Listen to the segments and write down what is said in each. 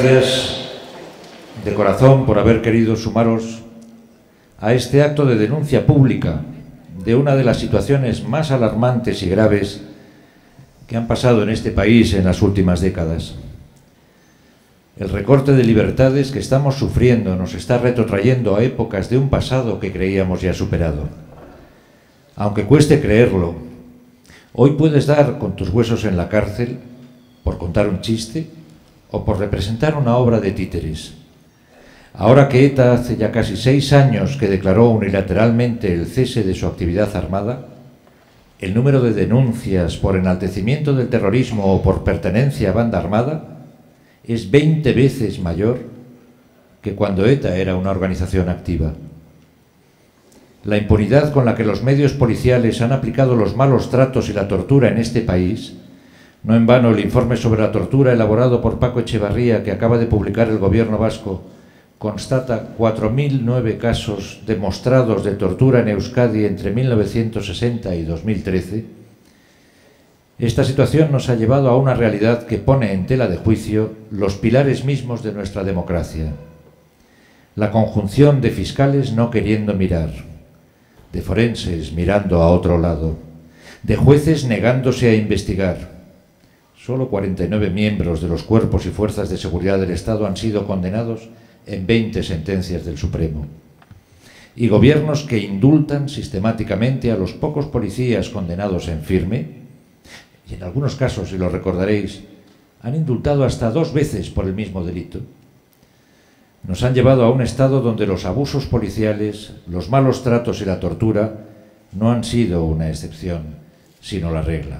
gracias de corazón por haber querido sumaros a este acto de denuncia pública de una de las situaciones más alarmantes y graves que han pasado en este país en las últimas décadas. El recorte de libertades que estamos sufriendo nos está retrotrayendo a épocas de un pasado que creíamos ya superado. Aunque cueste creerlo, hoy puedes dar con tus huesos en la cárcel por contar un chiste o por representar una obra de títeres. Ahora que ETA hace ya casi 6 años que declaró unilateralmente el cese de su actividad armada, el número de denuncias por enaltecimiento del terrorismo o por pertenencia a banda armada es 20 veces mayor que cuando ETA era una organización activa. La impunidad con la que los medios policiales han aplicado los malos tratos y la tortura en este país, no en vano el informe sobre la tortura elaborado por Paco Echevarría que acaba de publicar el gobierno vasco constata 4.009 casos demostrados de tortura en Euskadi entre 1960 y 2013, esta situación nos ha llevado a una realidad que pone en tela de juicio los pilares mismos de nuestra democracia. La conjunción de fiscales no queriendo mirar, de forenses mirando a otro lado, de jueces negándose a investigar. Solo 49 miembros de los cuerpos y fuerzas de seguridad del Estado han sido condenados en 20 sentencias del Supremo. Y gobiernos que indultan sistemáticamente a los pocos policías condenados en firme, y en algunos casos, si lo recordaréis, han indultado hasta 2 veces por el mismo delito. Nos han llevado a un estado donde los abusos policiales, los malos tratos y la tortura no han sido una excepción, sino la regla.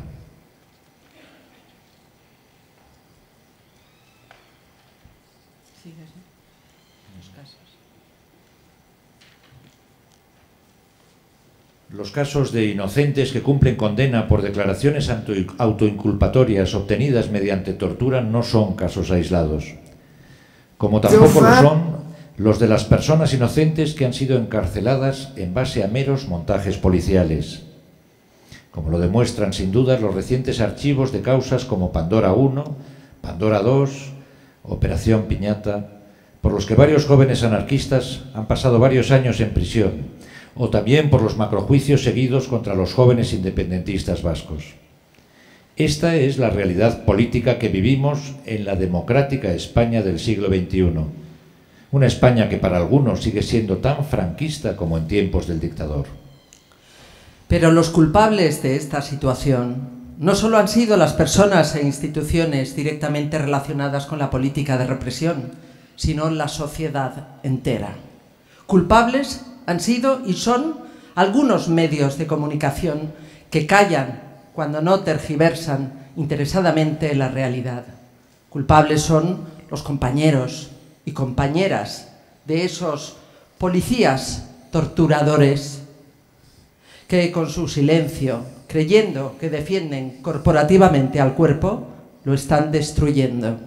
Los casos de inocentes que cumplen condena por declaraciones autoinculpatorias obtenidas mediante tortura no son casos aislados, como tampoco lo son los de las personas inocentes que han sido encarceladas en base a meros montajes policiales, como lo demuestran sin duda los recientes archivos de causas como Pandora 1, Pandora 2, Operación Piñata, por los que varios jóvenes anarquistas han pasado varios años en prisión, o también por los macrojuicios seguidos contra los jóvenes independentistas vascos. Esta es la realidad política que vivimos en la democrática España del siglo XXI. Una España que para algunos sigue siendo tan franquista como en tiempos del dictador. Pero los culpables de esta situación no solo han sido las personas e instituciones directamente relacionadas con la política de represión, sino la sociedad entera. Culpables han sido y son algunos medios de comunicación que callan cuando no tergiversan interesadamente la realidad. Culpables son los compañeros y compañeras de esos policías torturadores que con su silencio, creyendo que defienden corporativamente al cuerpo, lo están destruyendo.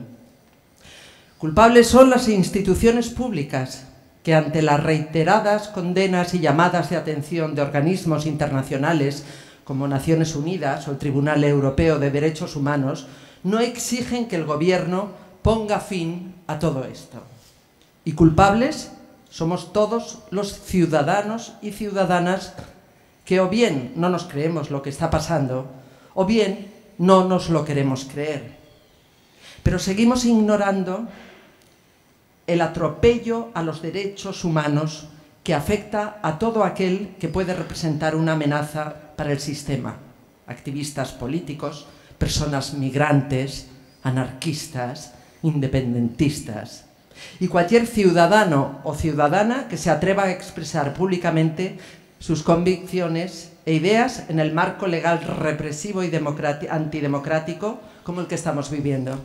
Culpables son las instituciones públicas que ante las reiteradas condenas y llamadas de atención de organismos internacionales como Naciones Unidas o el Tribunal Europeo de Derechos Humanos, no exigen que el gobierno ponga fin a todo esto. Y culpables somos todos los ciudadanos y ciudadanas que o bien no nos creemos lo que está pasando, o bien no nos lo queremos creer. Pero seguimos ignorando el atropello a los derechos humanos que afecta a todo aquel que puede representar una amenaza para el sistema. Activistas políticos, personas migrantes, anarquistas, independentistas. Y cualquier ciudadano o ciudadana que se atreva a expresar públicamente sus convicciones e ideas en el marco legal represivo y antidemocrático como el que estamos viviendo.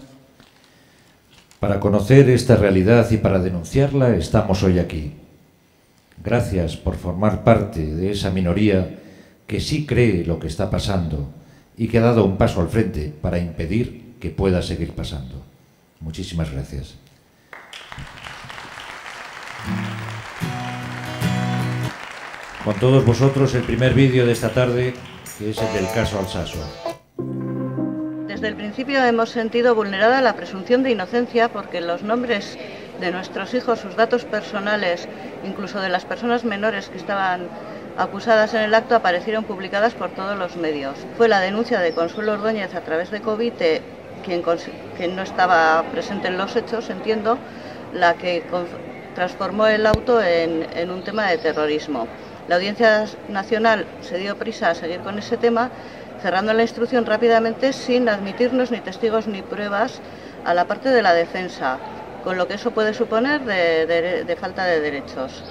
Para conocer esta realidad y para denunciarla estamos hoy aquí. Gracias por formar parte de esa minoría que sí cree lo que está pasando y que ha dado un paso al frente para impedir que pueda seguir pasando. Muchísimas gracias. Con todos vosotros el primer vídeo de esta tarde, que es el del caso Alsasu. Desde el principio hemos sentido vulnerada la presunción de inocencia porque los nombres de nuestros hijos, sus datos personales, incluso de las personas menores que estaban acusadas en el acto, aparecieron publicadas por todos los medios. Fue la denuncia de Consuelo Ordóñez a través de Covite, quien no estaba presente en los hechos, entiendo, la que transformó el auto en un tema de terrorismo. La Audiencia Nacional se dio prisa a seguir con ese tema, cerrando la instrucción rápidamente sin admitirnos ni testigos ni pruebas a la parte de la defensa, con lo que eso puede suponer de falta de derechos.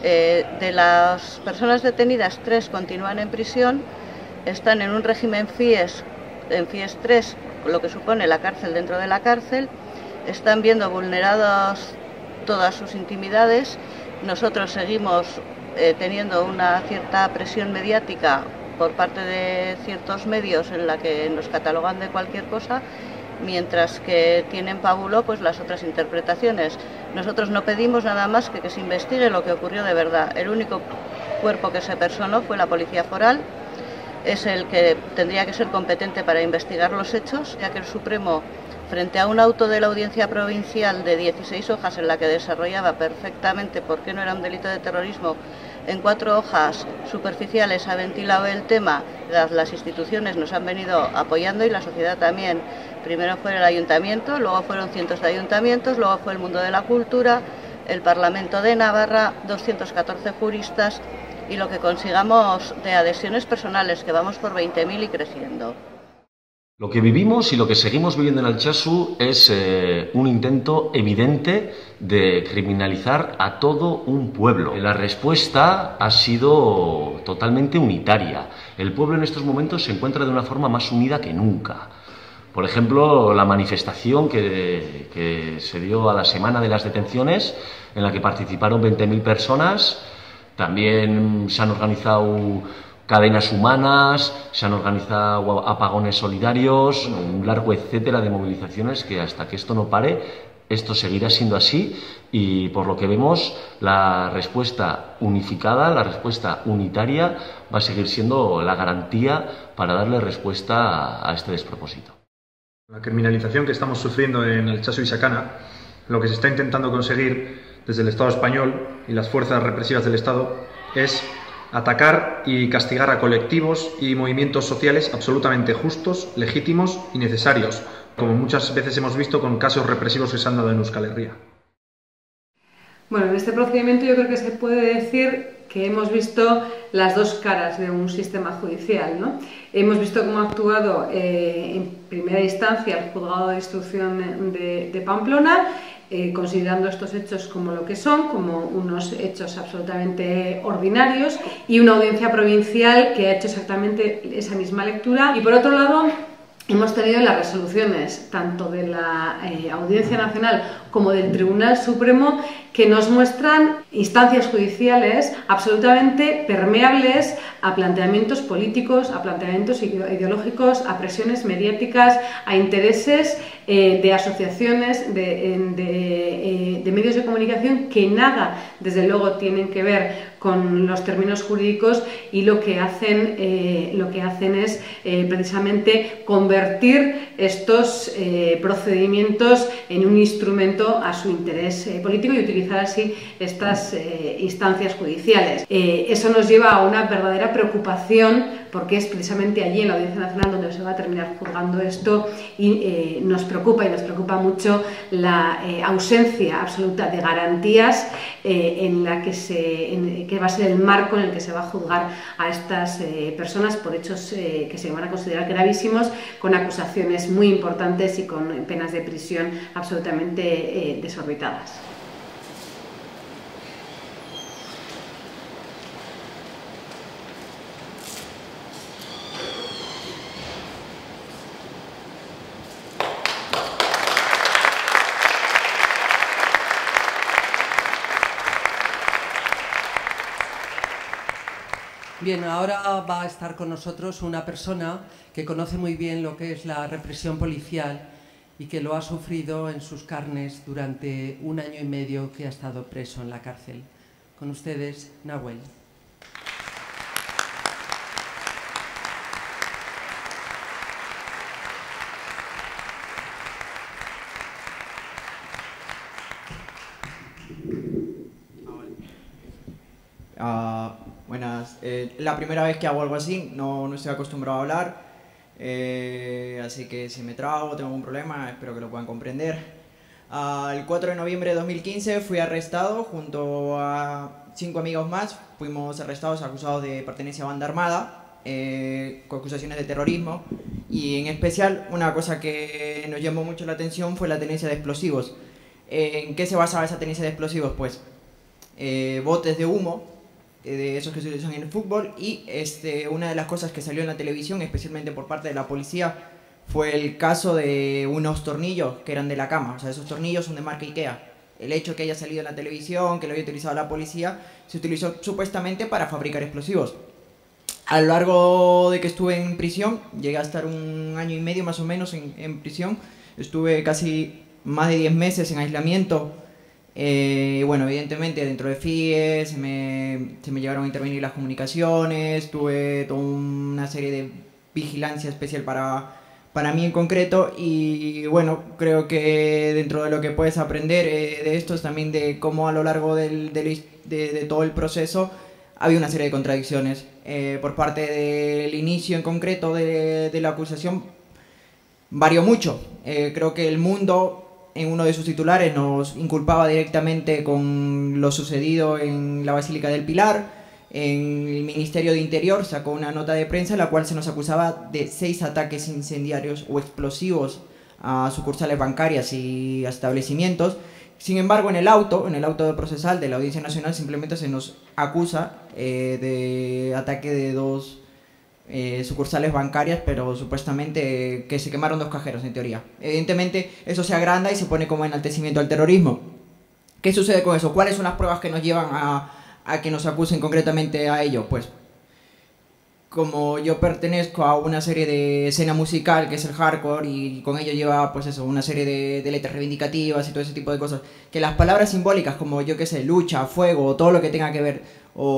De las personas detenidas, 3 continúan en prisión, están en un régimen FIES, en FIES 3, lo que supone la cárcel dentro de la cárcel, están viendo vulneradas todas sus intimidades. Nosotros seguimos teniendo una cierta presión mediática por parte de ciertos medios en la que nos catalogan de cualquier cosa, mientras que tienen pábulo pues las otras interpretaciones. Nosotros no pedimos nada más que se investigue lo que ocurrió de verdad. El único cuerpo que se personó fue la Policía Foral, es el que tendría que ser competente para investigar los hechos, ya que el Supremo, frente a un auto de la Audiencia Provincial de 16 hojas en la que desarrollaba perfectamente por qué no era un delito de terrorismo, en 4 hojas superficiales ha ventilado el tema. Las instituciones nos han venido apoyando y la sociedad también. Primero fue el ayuntamiento, luego fueron cientos de ayuntamientos, luego fue el mundo de la cultura, el Parlamento de Navarra, 214 juristas y lo que consigamos de adhesiones personales, que vamos por 20.000 y creciendo. Lo que vivimos y lo que seguimos viviendo en Altsasu es un intento evidente de criminalizar a todo un pueblo. La respuesta ha sido totalmente unitaria. El pueblo en estos momentos se encuentra de una forma más unida que nunca. Por ejemplo, la manifestación que se dio a la semana de las detenciones, en la que participaron 20.000 personas. También se han organizado cadenas humanas, se han organizado apagones solidarios, un largo etcétera de movilizaciones que hasta que esto no pare, esto seguirá siendo así y por lo que vemos la respuesta unificada, la respuesta unitaria va a seguir siendo la garantía para darle respuesta a este despropósito. La criminalización que estamos sufriendo en Altsasu y Sakana, lo que se está intentando conseguir desde el Estado español y las fuerzas represivas del Estado es atacar y castigar a colectivos y movimientos sociales absolutamente justos, legítimos y necesarios, como muchas veces hemos visto con casos represivos que se han dado en Euskal Herria. Bueno, en este procedimiento yo creo que se puede decir que hemos visto las dos caras de un sistema judicial, ¿no? Hemos visto cómo ha actuado en primera instancia el Juzgado de Instrucción de Pamplona, considerando estos hechos como lo que son, como unos hechos absolutamente ordinarios, y una audiencia provincial que ha hecho exactamente esa misma lectura. Y por otro lado, hemos tenido las resoluciones tanto de la Audiencia Nacional como del Tribunal Supremo que nos muestran instancias judiciales absolutamente permeables a planteamientos políticos, a planteamientos ideológicos, a presiones mediáticas, a intereses de asociaciones, de medios de comunicación que nada, desde luego, tienen que ver con los términos jurídicos y lo que hacen es precisamente convertir estos procedimientos en un instrumento a su interés político y utilizar así estas instancias judiciales. Eso nos lleva a una verdadera preocupación porque es precisamente allí en la Audiencia Nacional donde se va a terminar juzgando esto y nos preocupa mucho la ausencia absoluta de garantías en la que va a ser el marco en el que se va a juzgar a estas personas por hechos que se van a considerar gravísimos, con acusaciones muy importantes y con penas de prisión absolutamente desorbitadas. Bien, ahora va a estar con nosotros una persona que conoce muy bien lo que es la represión policial y que lo ha sufrido en sus carnes durante 1 año y medio que ha estado preso en la cárcel. Con ustedes, Nahuel. Buenas. La primera vez que hago algo así, no estoy acostumbrado a hablar, así que si me trago, tengo algún problema, espero que lo puedan comprender. El 4 de noviembre de 2015 fui arrestado junto a 5 amigos más. Fuimos arrestados acusados de pertenencia a banda armada, con acusaciones de terrorismo, y en especial una cosa que nos llamó mucho la atención fue la tenencia de explosivos. ¿En qué se basaba esa tenencia de explosivos? Pues botes de humo, de esos que se usan en el fútbol, y una de las cosas que salió en la televisión, especialmente por parte de la policía, fue el caso de unos tornillos que eran de la cama. O sea, esos tornillos son de marca Ikea. El hecho que haya salido en la televisión, que lo había utilizado la policía, se utilizó supuestamente para fabricar explosivos. A lo largo de que estuve en prisión, llegué a estar 1 año y medio más o menos en prisión. Estuve casi más de 10 meses en aislamiento. Bueno, evidentemente dentro de FIE se me llegaron a intervenir las comunicaciones, tuve toda una serie de vigilancia especial para mí en concreto, y bueno, creo que dentro de lo que puedes aprender de esto es también de cómo a lo largo de todo el proceso había una serie de contradicciones. Por parte del inicio en concreto de la acusación varió mucho. Creo que El Mundo en uno de sus titulares nos inculpaba directamente con lo sucedido en la Basílica del Pilar. En el Ministerio de Interior sacó una nota de prensa en la cual se nos acusaba de 6 ataques incendiarios o explosivos a sucursales bancarias y a establecimientos. Sin embargo, en el auto procesal de la Audiencia Nacional simplemente se nos acusa de ataque de 2 sucursales bancarias, pero supuestamente que se quemaron 2 cajeros en teoría. Evidentemente eso se agranda y se pone como enaltecimiento al terrorismo. ¿Qué sucede con eso? ¿Cuáles son las pruebas que nos llevan a que nos acusen concretamente a ello? Pues como yo pertenezco a una serie de escena musical que es el hardcore, y con ello lleva pues eso, una serie de letras reivindicativas y todo ese tipo de cosas, que las palabras simbólicas como yo que sé, lucha, fuego, o todo lo que tenga que ver,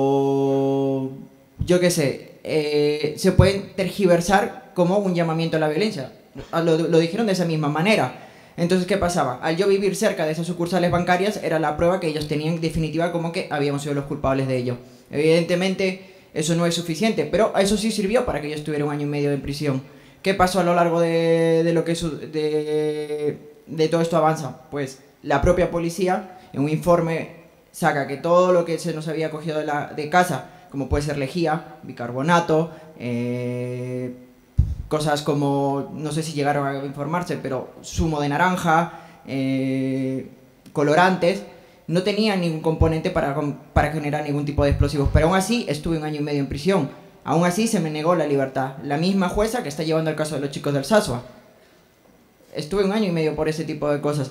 o yo que sé, se pueden tergiversar como un llamamiento a la violencia. Lo dijeron de esa misma manera. Entonces, ¿qué pasaba? Al yo vivir cerca de esas sucursales bancarias, era la prueba que ellos tenían definitiva como que habíamos sido los culpables de ello. Evidentemente, eso no es suficiente, pero eso sí sirvió para que yo estuviera 1 año y medio en prisión. ¿Qué pasó a lo largo de todo esto avanza? Pues la propia policía, en un informe, saca que todo lo que se nos había cogido de casa, como puede ser lejía, bicarbonato, cosas como, no sé si llegaron a informarse, pero zumo de naranja, colorantes, no tenía ningún componente para generar ningún tipo de explosivos. Pero aún así estuve 1 año y medio en prisión. Aún así se me negó la libertad. La misma jueza que está llevando el caso de los chicos del Sasua. Estuve 1 año y medio por ese tipo de cosas.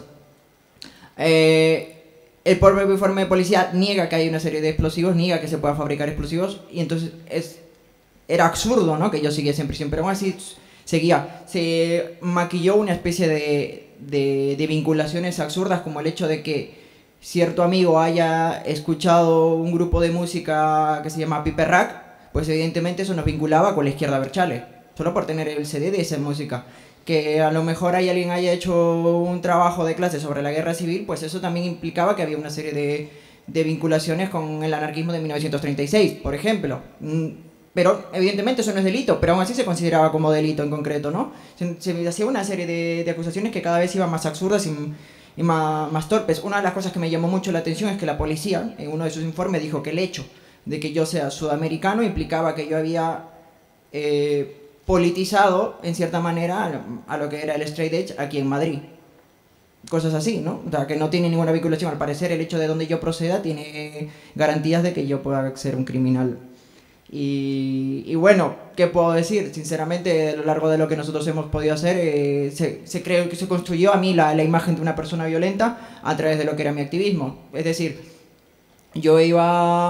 El propio informe de policía niega que hay una serie de explosivos, niega que se pueda fabricar explosivos, y entonces era absurdo, ¿no?, que yo siguiese en prisión, pero aún así seguía. Se maquilló una especie de vinculaciones absurdas, como el hecho de que cierto amigo haya escuchado un grupo de música que se llama Piper Rack, pues evidentemente eso nos vinculaba con la izquierda Berchale, solo por tener el CD de esa música. Que a lo mejor alguien haya hecho un trabajo de clase sobre la guerra civil, pues eso también implicaba que había una serie de vinculaciones con el anarquismo de 1936, por ejemplo. Pero evidentemente eso no es delito, pero aún así se consideraba como delito en concreto, ¿no? Se hacía una serie de acusaciones que cada vez iban más absurdas y más torpes. Una de las cosas que me llamó mucho la atención es que la policía, en uno de sus informes, dijo que el hecho de que yo sea sudamericano implicaba que yo había politizado, en cierta manera, a lo que era el straight edge aquí en Madrid. Cosas así, ¿no? O sea, que no tiene ninguna vinculación. Al parecer, el hecho de donde yo proceda tiene garantías de que yo pueda ser un criminal. Y bueno, ¿qué puedo decir? Sinceramente, a lo largo de lo que nosotros hemos podido hacer, se cree que se construyó a mí la imagen de una persona violenta a través de lo que era mi activismo. Es decir, yo iba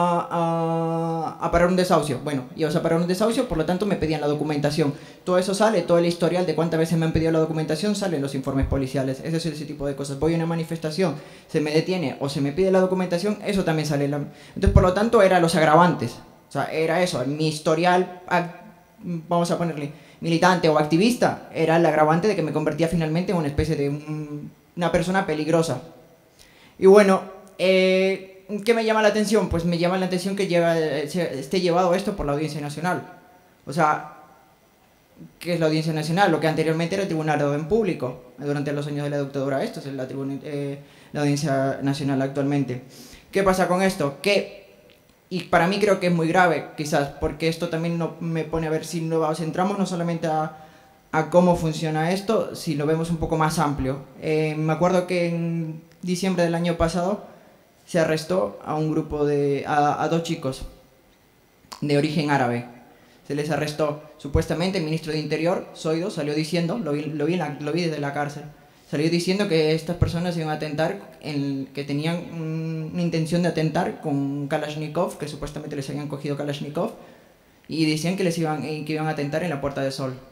a parar un desahucio. Bueno, ibas a parar un desahucio, por lo tanto me pedían la documentación. Todo eso sale, todo el historial de cuántas veces me han pedido la documentación sale en los informes policiales. Es decir, ese tipo de cosas. Voy a una manifestación, se me detiene o se me pide la documentación, eso también sale. Entonces, por lo tanto, eran los agravantes. O sea, era eso, mi historial, vamos a ponerle, militante o activista, era el agravante de que me convertía finalmente en una especie de una persona peligrosa. Y bueno, ¿Qué me llama la atención? Pues me llama la atención que esté llevado esto por la Audiencia Nacional. O sea, ¿qué es la Audiencia Nacional? Lo que anteriormente era el Tribunal de Orden Público. Durante los años de la dictadura, esto es la Audiencia Nacional actualmente. ¿Qué pasa con esto? Y para mí creo que es muy grave, quizás, porque esto también me pone a ver si nos centramos no solamente a cómo funciona esto, si lo vemos un poco más amplio. Me acuerdo que en diciembre del año pasado se arrestó a un grupo a 2 chicos de origen árabe. Se les arrestó. Supuestamente el ministro de Interior, Zoido, salió diciendo, lo vi desde la cárcel, salió diciendo que estas personas iban a atentar, que tenían una intención de atentar con Kalashnikov, que supuestamente les habían cogido Kalashnikov, y decían que iban a atentar en la Puerta del Sol.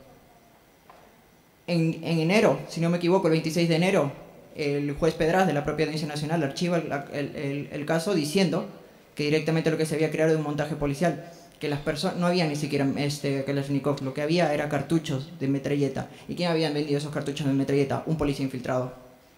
En enero, si no me equivoco, el 26 de enero, el juez Pedraz de la propia Audiencia Nacional archiva el caso diciendo que directamente lo que se había creado era un montaje policial, que las personas no había ni siquiera Kalashnikov, lo que había era cartuchos de metralleta. ¿Y quién habían vendido esos cartuchos de metralleta? Un policía infiltrado.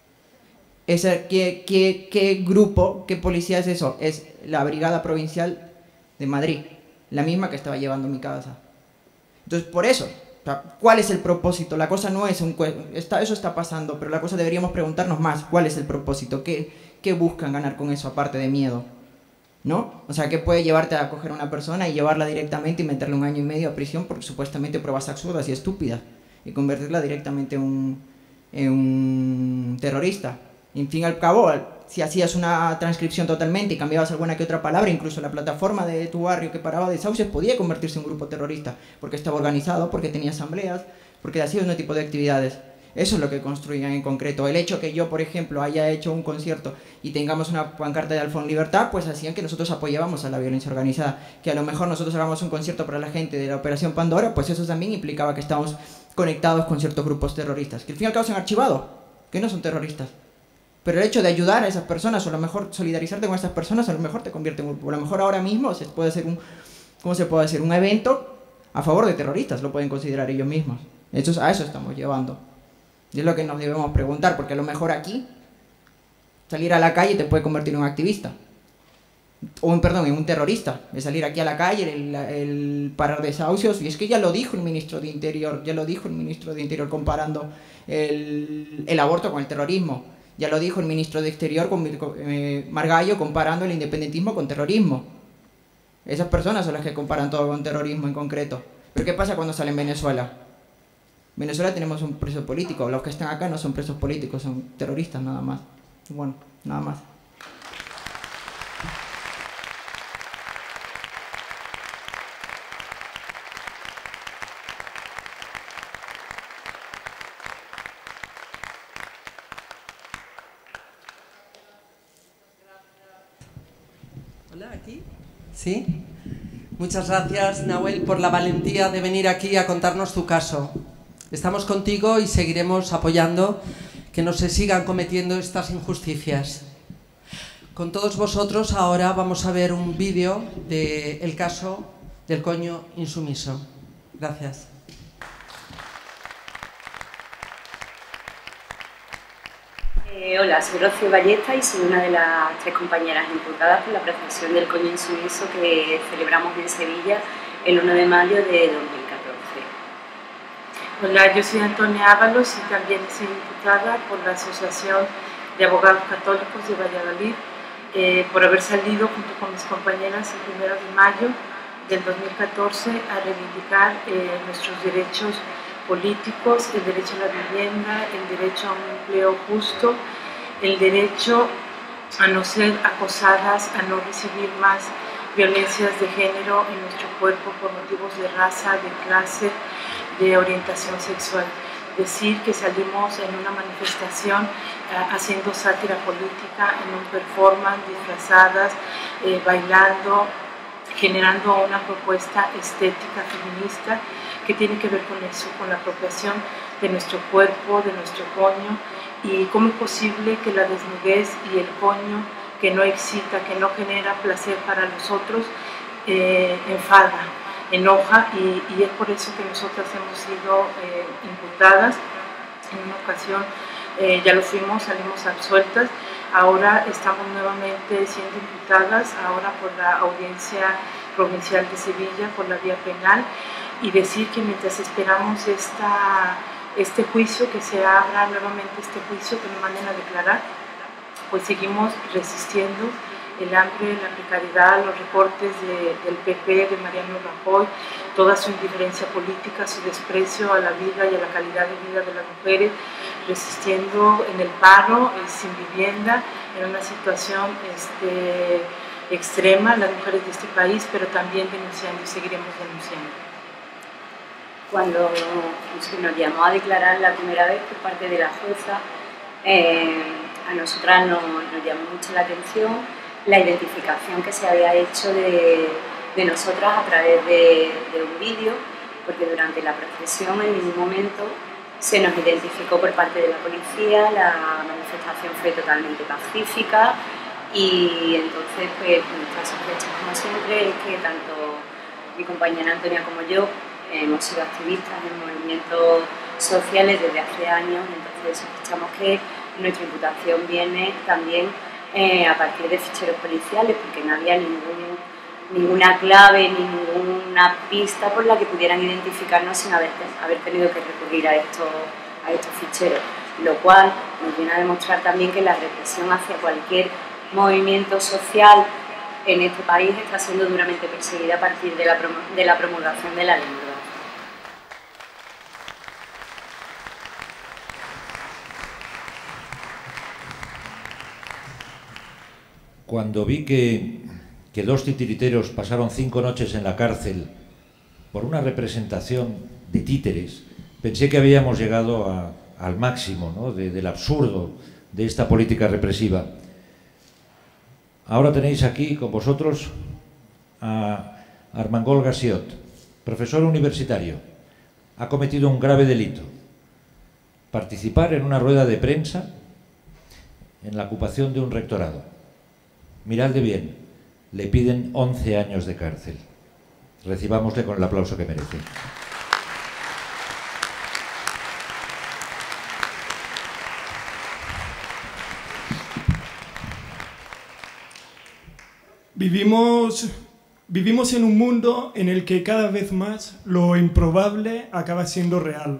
¿Qué grupo, qué policía es eso? Es la Brigada Provincial de Madrid, la misma que estaba llevando mi casa. Entonces, por eso, ¿cuál es el propósito? La cosa no es eso está pasando, pero la cosa deberíamos preguntarnos más, ¿cuál es el propósito? ¿Qué buscan ganar con eso aparte de miedo? ¿No? O sea, ¿qué puede llevarte a coger a una persona y llevarla directamente y meterle 1 año y medio a prisión por supuestamente pruebas absurdas y estúpidas y convertirla directamente en un terrorista? Y en fin y al cabo, si hacías una transcripción totalmente y cambiabas alguna que otra palabra, incluso la plataforma de tu barrio que paraba de desahucios podía convertirse en un grupo terrorista, porque estaba organizado, porque tenía asambleas, porque hacía un tipo de actividades. Eso es lo que construían en concreto. El hecho que yo, por ejemplo, haya hecho un concierto y tengamos una pancarta de Alfón Libertad, pues hacían que nosotros apoyábamos a la violencia organizada. Que a lo mejor nosotros hagamos un concierto para la gente de la Operación Pandora, pues eso también implicaba que estábamos conectados con ciertos grupos terroristas, que al fin y al cabo se han archivado, que no son terroristas. Pero el hecho de ayudar a esas personas, o a lo mejor solidarizarte con esas personas, a lo mejor te convierte en un grupo. A lo mejor ahora mismo se puede hacer ¿cómo se puede hacer? Un evento a favor de terroristas, lo pueden considerar ellos mismos. A eso estamos llevando. Y es lo que nos debemos preguntar, porque a lo mejor aquí salir a la calle te puede convertir en un activista. En un terrorista. De salir aquí a la calle, el parar desahucios. Y es que ya lo dijo el ministro de Interior, comparando el aborto con el terrorismo. Ya lo dijo el ministro de Exterior, Margallo, comparando el independentismo con terrorismo. Esas personas son las que comparan todo con terrorismo en concreto. Pero ¿qué pasa cuando sale en Venezuela? En Venezuela tenemos un preso político. Los que están acá no son presos políticos, son terroristas nada más. Bueno, nada más. Hola, ¿aquí? ¿Sí? Muchas gracias, Nahuel, por la valentía de venir aquí a contarnos tu caso. Estamos contigo y seguiremos apoyando que no se sigan cometiendo estas injusticias. Con todos vosotros ahora vamos a ver un vídeo del caso del coño insumiso. Gracias. Hola, soy Rocío Ballesta y soy una de las 3 compañeras imputadas por la presunción del coño insumiso que celebramos en Sevilla el 1 de mayo de 2014. Hola, yo soy Antonia Ábalos y también soy imputada por la Asociación de Abogados Católicos de Valladolid por haber salido junto con mis compañeras el 1 de mayo del 2014 a reivindicar nuestros derechos políticos, el derecho a la vivienda, el derecho a un empleo justo, el derecho a no ser acosadas, a no recibir más violencias de género en nuestro cuerpo por motivos de raza, de clase, de orientación sexual. Decir que salimos en una manifestación haciendo sátira política, en un performance, disfrazadas, bailando, generando una propuesta estética feminista que tiene que ver con eso, con la apropiación de nuestro cuerpo, de nuestro coño, y cómo es posible que la desnudez y el coño que no excita, que no genera placer para los otros, enfada, enoja, y es por eso que nosotras hemos sido imputadas. En una ocasión ya lo fuimos, salimos absueltas, Ahora estamos nuevamente siendo imputadas, ahora por la Audiencia Provincial de Sevilla, por la vía penal, y decir que mientras esperamos este juicio, que se abra nuevamente este juicio, que nos manden a declarar, pues seguimos resistiendo el hambre, la precariedad, los recortes del PP, de Mariano Rajoy, toda su indiferencia política, su desprecio a la vida y a la calidad de vida de las mujeres, resistiendo en el paro, sin vivienda, en una situación extrema, las mujeres de este país, pero también denunciando y seguiremos denunciando. Cuando se nos llamó a declarar la primera vez por parte de la jueza, a nosotras nos llamó mucho la atención la identificación que se había hecho de nosotras a través de un vídeo, porque durante la procesión en ningún momento se nos identificó por parte de la policía, la manifestación fue totalmente pacífica y entonces pues nuestra sospecha, como siempre, es que tanto mi compañera Antonia como yo hemos sido activistas en movimientos sociales desde hace años, entonces sospechamos que nuestra imputación viene también a partir de ficheros policiales, porque no había ninguna clave, ninguna pista por la que pudieran identificarnos sin haber tenido que recurrir a estos ficheros, lo cual nos viene a demostrar también que la represión hacia cualquier movimiento social en este país está siendo duramente perseguida a partir de la promulgación de la ley. Cuando vi que 2 titiriteros pasaron 5 noches en la cárcel por una representación de títeres, pensé que habíamos llegado al máximo, ¿no?, del absurdo de esta política represiva. Ahora tenéis aquí con vosotros a Armengol Gassiot, profesor universitario. Ha cometido un grave delito: participar en una rueda de prensa en la ocupación de un rectorado. Miradle bien, le piden 11 años de cárcel. Recibámosle con el aplauso que merece. Vivimos en un mundo en el que cada vez más lo improbable acaba siendo real.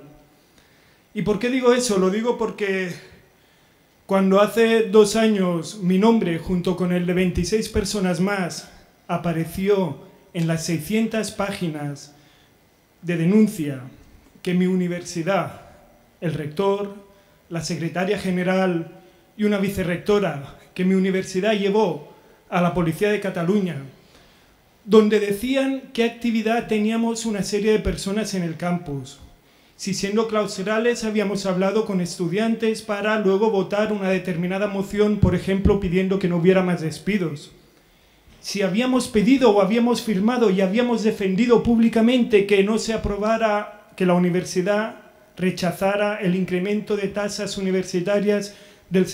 ¿Y por qué digo eso? Lo digo porque cuando hace 2 años mi nombre, junto con el de 26 personas más, apareció en las 600 páginas de denuncia que mi universidad, el rector, la secretaria general y una vicerrectora que mi universidad llevó a la Policía de Cataluña, donde decían qué actividad teníamos una serie de personas en el campus, si siendo clausurales habíamos hablado con estudiantes para luego votar una determinada moción, por ejemplo, pidiendo que no hubiera más despidos, si habíamos pedido o habíamos firmado y habíamos defendido públicamente que no se aprobara, que la universidad rechazara el incremento de tasas universitarias del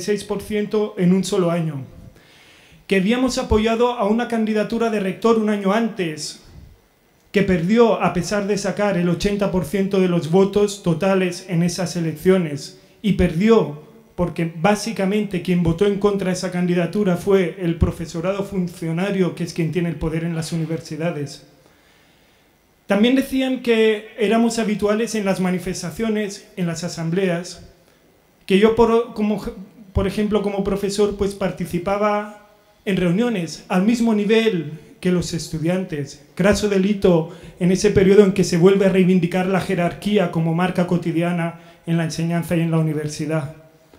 66% en un solo año, que habíamos apoyado a una candidatura de rector un año antes, que perdió a pesar de sacar el 80% de los votos totales en esas elecciones, y perdió porque básicamente quien votó en contra de esa candidatura fue el profesorado funcionario, que es quien tiene el poder en las universidades. También decían que éramos habituales en las manifestaciones, en las asambleas, que yo, por ejemplo, como profesor, pues participaba en reuniones al mismo nivel que los estudiantes. Craso delito en ese periodo en que se vuelve a reivindicar la jerarquía como marca cotidiana en la enseñanza y en la universidad.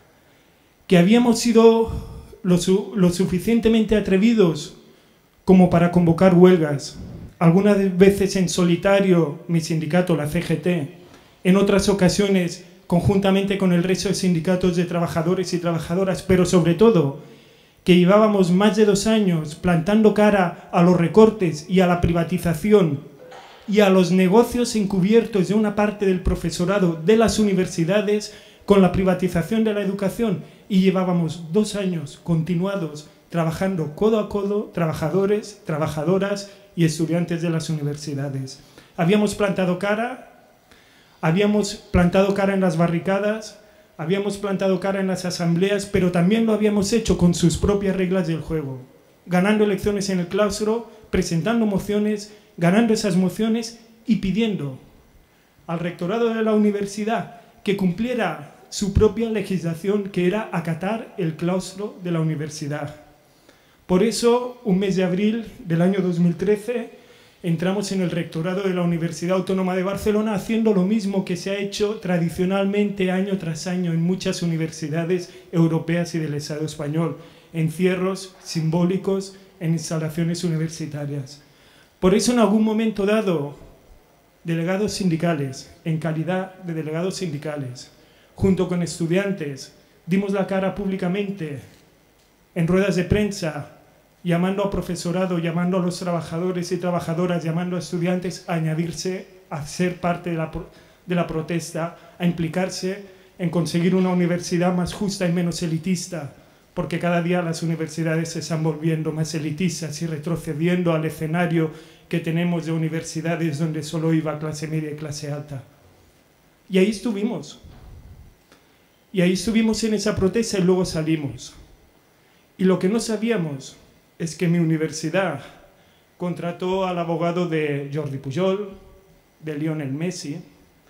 Que habíamos sido lo suficientemente atrevidos como para convocar huelgas, algunas veces en solitario, mi sindicato, la CGT, en otras ocasiones conjuntamente con el resto de sindicatos de trabajadores y trabajadoras, pero sobre todo que llevábamos más de 2 años plantando cara a los recortes y a la privatización y a los negocios encubiertos de una parte del profesorado de las universidades con la privatización de la educación, y llevábamos 2 años continuados trabajando codo a codo, trabajadores, trabajadoras y estudiantes de las universidades. Habíamos plantado cara en las barricadas habíamos plantado cara en las asambleas, pero también lo habíamos hecho con sus propias reglas del juego, ganando elecciones en el claustro, presentando mociones, ganando esas mociones y pidiendo al rectorado de la universidad que cumpliera su propia legislación, que era acatar el claustro de la universidad. Por eso, un mes de abril del año 2013, entramos en el rectorado de la Universidad Autónoma de Barcelona haciendo lo mismo que se ha hecho tradicionalmente año tras año en muchas universidades europeas y del Estado español, encierros simbólicos en instalaciones universitarias. Por eso, en algún momento dado, delegados sindicales, en calidad de delegados sindicales, junto con estudiantes, dimos la cara públicamente en ruedas de prensa, llamando a profesorado, llamando a los trabajadores y trabajadoras, llamando a estudiantes a añadirse, a ser parte de la protesta, a implicarse en conseguir una universidad más justa y menos elitista, porque cada día las universidades se están volviendo más elitistas y retrocediendo al escenario que tenemos de universidades donde solo iba clase media y clase alta. Y ahí estuvimos. Y ahí estuvimos en esa protesta y luego salimos. Y lo que no sabíamos es que mi universidad contrató al abogado de Jordi Pujol, de Lionel Messi,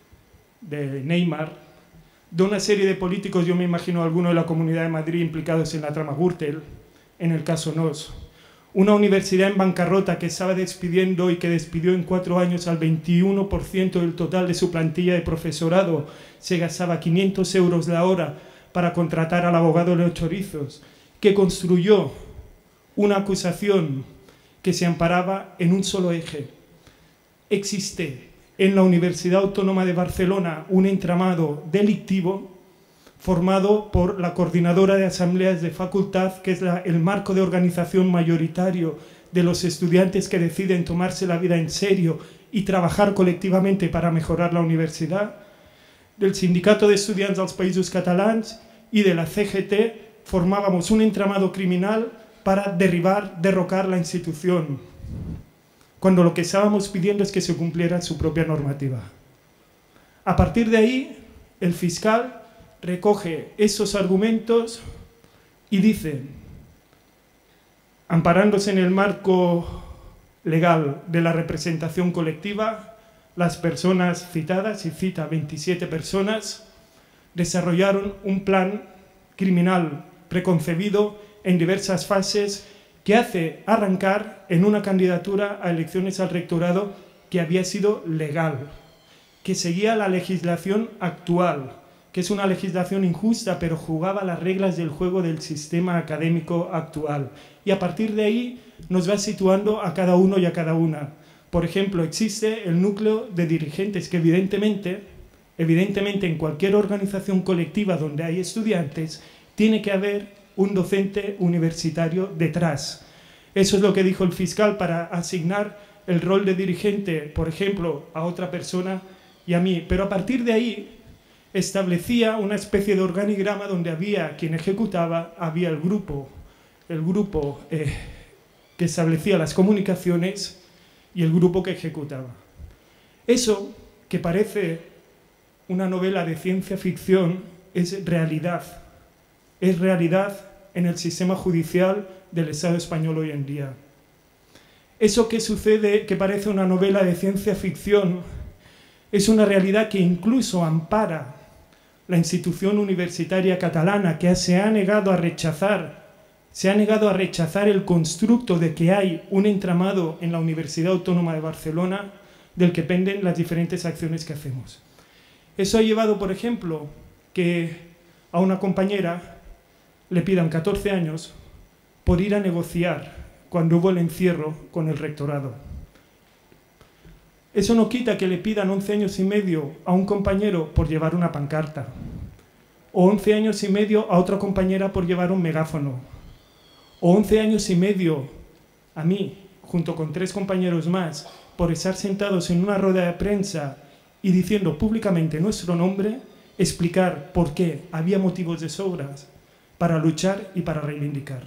de Neymar, de una serie de políticos, yo me imagino algunos de la Comunidad de Madrid implicados en la trama Gürtel, en el caso Nos. Una universidad en bancarrota que estaba despidiendo y que despidió en 4 años al 21% del total de su plantilla de profesorado. Se gastaba 500 euros la hora para contratar al abogado Leo Chorizos, que construyó una acusación que se amparaba en un solo eje. Existe en la Universidad Autónoma de Barcelona un entramado delictivo formado por la Coordinadora de Asambleas de Facultad, que es el marco de organización mayoritario de los estudiantes que deciden tomarse la vida en serio y trabajar colectivamente para mejorar la universidad, del Sindicato de Estudiants dels Països Catalans y de la CGT. Formábamos un entramado criminal para derrocar la institución, cuando lo que estábamos pidiendo es que se cumpliera su propia normativa. A partir de ahí, el fiscal recoge esos argumentos y dice, amparándose en el marco legal de la representación colectiva, las personas citadas, y cita 27 personas, desarrollaron un plan criminal preconcebido en diversas fases que hace arrancar en una candidatura a elecciones al rectorado que había sido legal, que seguía la legislación actual, que es una legislación injusta, pero jugaba las reglas del juego del sistema académico actual. Y a partir de ahí nos va situando a cada uno y a cada una. Por ejemplo, existe el núcleo de dirigentes que evidentemente en cualquier organización colectiva donde hay estudiantes, tiene que haber un docente universitario detrás. Eso es lo que dijo el fiscal para asignar el rol de dirigente, por ejemplo, a otra persona y a mí. Pero a partir de ahí establecía una especie de organigrama donde había quien ejecutaba, había el grupo que establecía las comunicaciones y el grupo que ejecutaba. Eso, que parece una novela de ciencia ficción, es realidad en el sistema judicial del Estado español hoy en día. Eso que sucede, que parece una novela de ciencia ficción, es una realidad que incluso ampara la institución universitaria catalana, que se ha negado a rechazar el constructo de que hay un entramado en la Universidad Autónoma de Barcelona del que penden las diferentes acciones que hacemos. Eso ha llevado, por ejemplo, que a una compañera le pidan 14 años por ir a negociar cuando hubo el encierro con el rectorado. Eso no quita que le pidan 11 años y medio a un compañero por llevar una pancarta, o 11 años y medio a otra compañera por llevar un megáfono, o 11 años y medio a mí, junto con 3 compañeros más, por estar sentados en una rueda de prensa y diciendo públicamente nuestro nombre, explicar por qué había motivos de sobras para luchar y para reivindicar.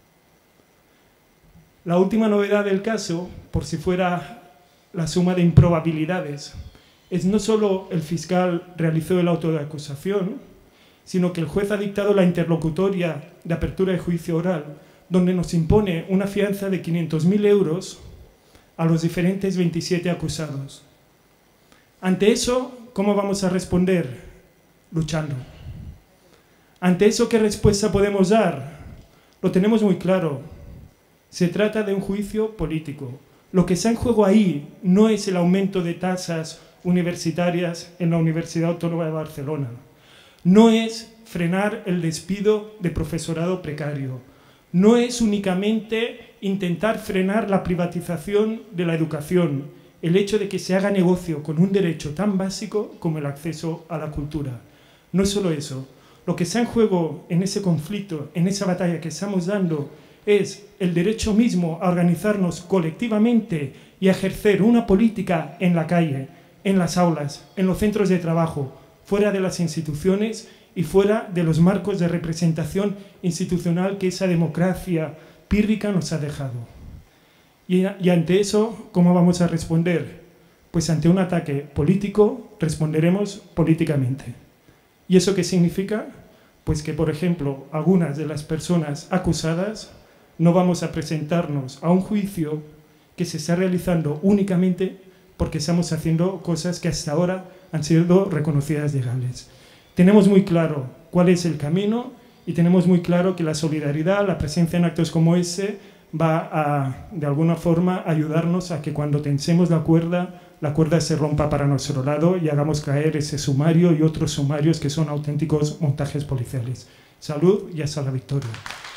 La última novedad del caso, por si fuera la suma de improbabilidades, es no solo el fiscal realizó el auto de acusación, sino que el juez ha dictado la interlocutoria de apertura de juicio oral, donde nos impone una fianza de 500.000 euros a los diferentes 27 acusados. Ante eso, ¿cómo vamos a responder? Luchando. Ante eso, ¿qué respuesta podemos dar? Lo tenemos muy claro. Se trata de un juicio político. Lo que está en juego ahí no es el aumento de tasas universitarias en la Universidad Autónoma de Barcelona. No es frenar el despido de profesorado precario. No es únicamente intentar frenar la privatización de la educación, el hecho de que se haga negocio con un derecho tan básico como el acceso a la cultura. No es solo eso. Lo que está en juego en ese conflicto, en esa batalla que estamos dando, es el derecho mismo a organizarnos colectivamente y a ejercer una política en la calle, en las aulas, en los centros de trabajo, fuera de las instituciones y fuera de los marcos de representación institucional que esa democracia pírrica nos ha dejado. Y ante eso, ¿cómo vamos a responder? Pues ante un ataque político responderemos políticamente. ¿Y eso qué significa? Pues que, por ejemplo, algunas de las personas acusadas no vamos a presentarnos a un juicio que se está realizando únicamente porque estamos haciendo cosas que hasta ahora han sido reconocidas legales. Tenemos muy claro cuál es el camino y tenemos muy claro que la solidaridad, la presencia en actos como ese, va a, de alguna forma, ayudarnos a que cuando tensemos la cuerda se rompa para nuestro lado y hagamos caer ese sumario y otros sumarios que son auténticos montajes policiales. Salud y hasta la victoria.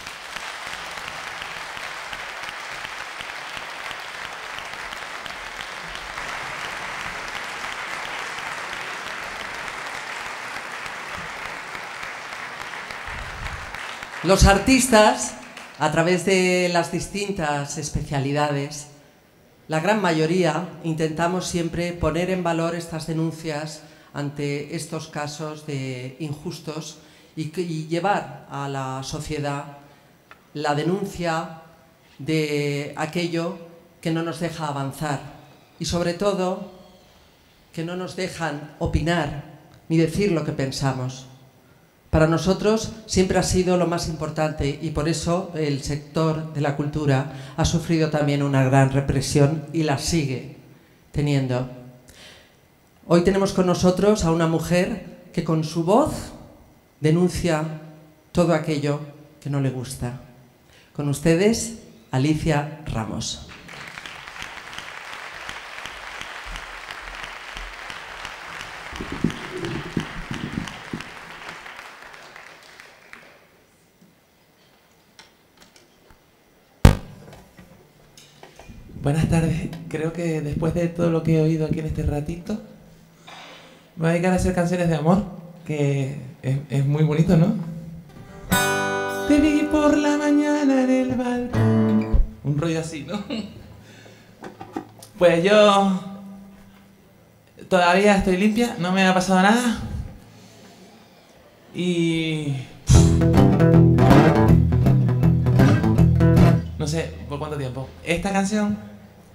Los artistas, a través de las distintas especialidades, la gran mayoría intentamos siempre poner en valor estas denuncias ante estos casos de injustos y llevar a la sociedad la denuncia de aquello que no nos deja avanzar y, sobre todo, que no nos dejan opinar ni decir lo que pensamos. Para nosotros siempre ha sido lo más importante y por eso el sector de la cultura ha sufrido también una gran represión y la sigue teniendo. Hoy tenemos con nosotros a una mujer que con su voz denuncia todo aquello que no le gusta. Con ustedes, Alicia Ramos. Buenas tardes. Creo que después de todo lo que he oído aquí en este ratito, me voy a dedicar a hacer canciones de amor, que es muy bonito, ¿no? Te vi por la mañana en el balcón. Un rollo así, ¿no? Pues yo todavía estoy limpia, no me ha pasado nada. Y no sé por cuánto tiempo. Esta canción,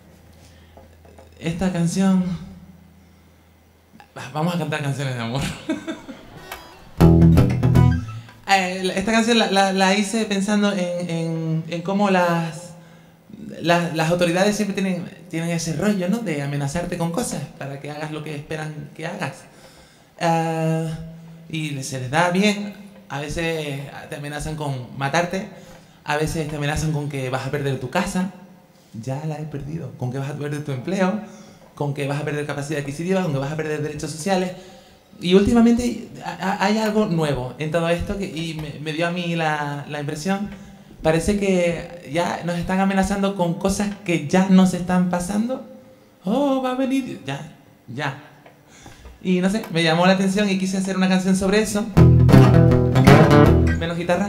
vamos a cantar canciones de amor. Esta canción la hice pensando en cómo las autoridades siempre tienen ese rollo, ¿no? De amenazarte con cosas para que hagas lo que esperan que hagas. Y se les da bien. A veces te amenazan con matarte. A veces te amenazan con que vas a perder tu casa. Ya la he perdido. Con que vas a perder tu empleo. Con que vas a perder capacidad adquisitiva. Con que vas a perder derechos sociales. Y últimamente hay algo nuevo en todo esto y me dio a mí la impresión. Parece que ya nos están amenazando con cosas que ya nos están pasando. Oh, va a venir. Ya. Y no sé, me llamó la atención y quise hacer una canción sobre eso. Menos guitarra.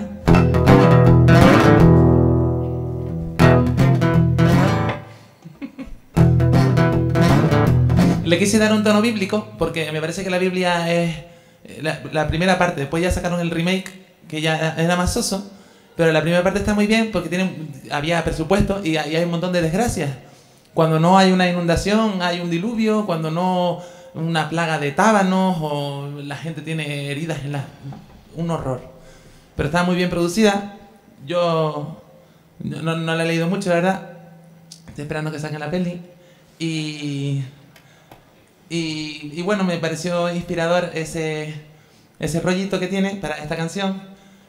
Le quise dar un tono bíblico porque me parece que la Biblia es la primera parte. Después ya sacaron el remake que ya era más soso, pero la primera parte está muy bien porque había presupuesto y hay un montón de desgracias. Cuando no hay una inundación, hay un diluvio. Cuando no, una plaga de tábanos o la gente tiene heridas un horror. Pero estaba muy bien producida. Yo no la he leído mucho, la verdad. Estoy esperando que saquen la peli. Y bueno, me pareció inspirador ese rollito que tiene para esta canción.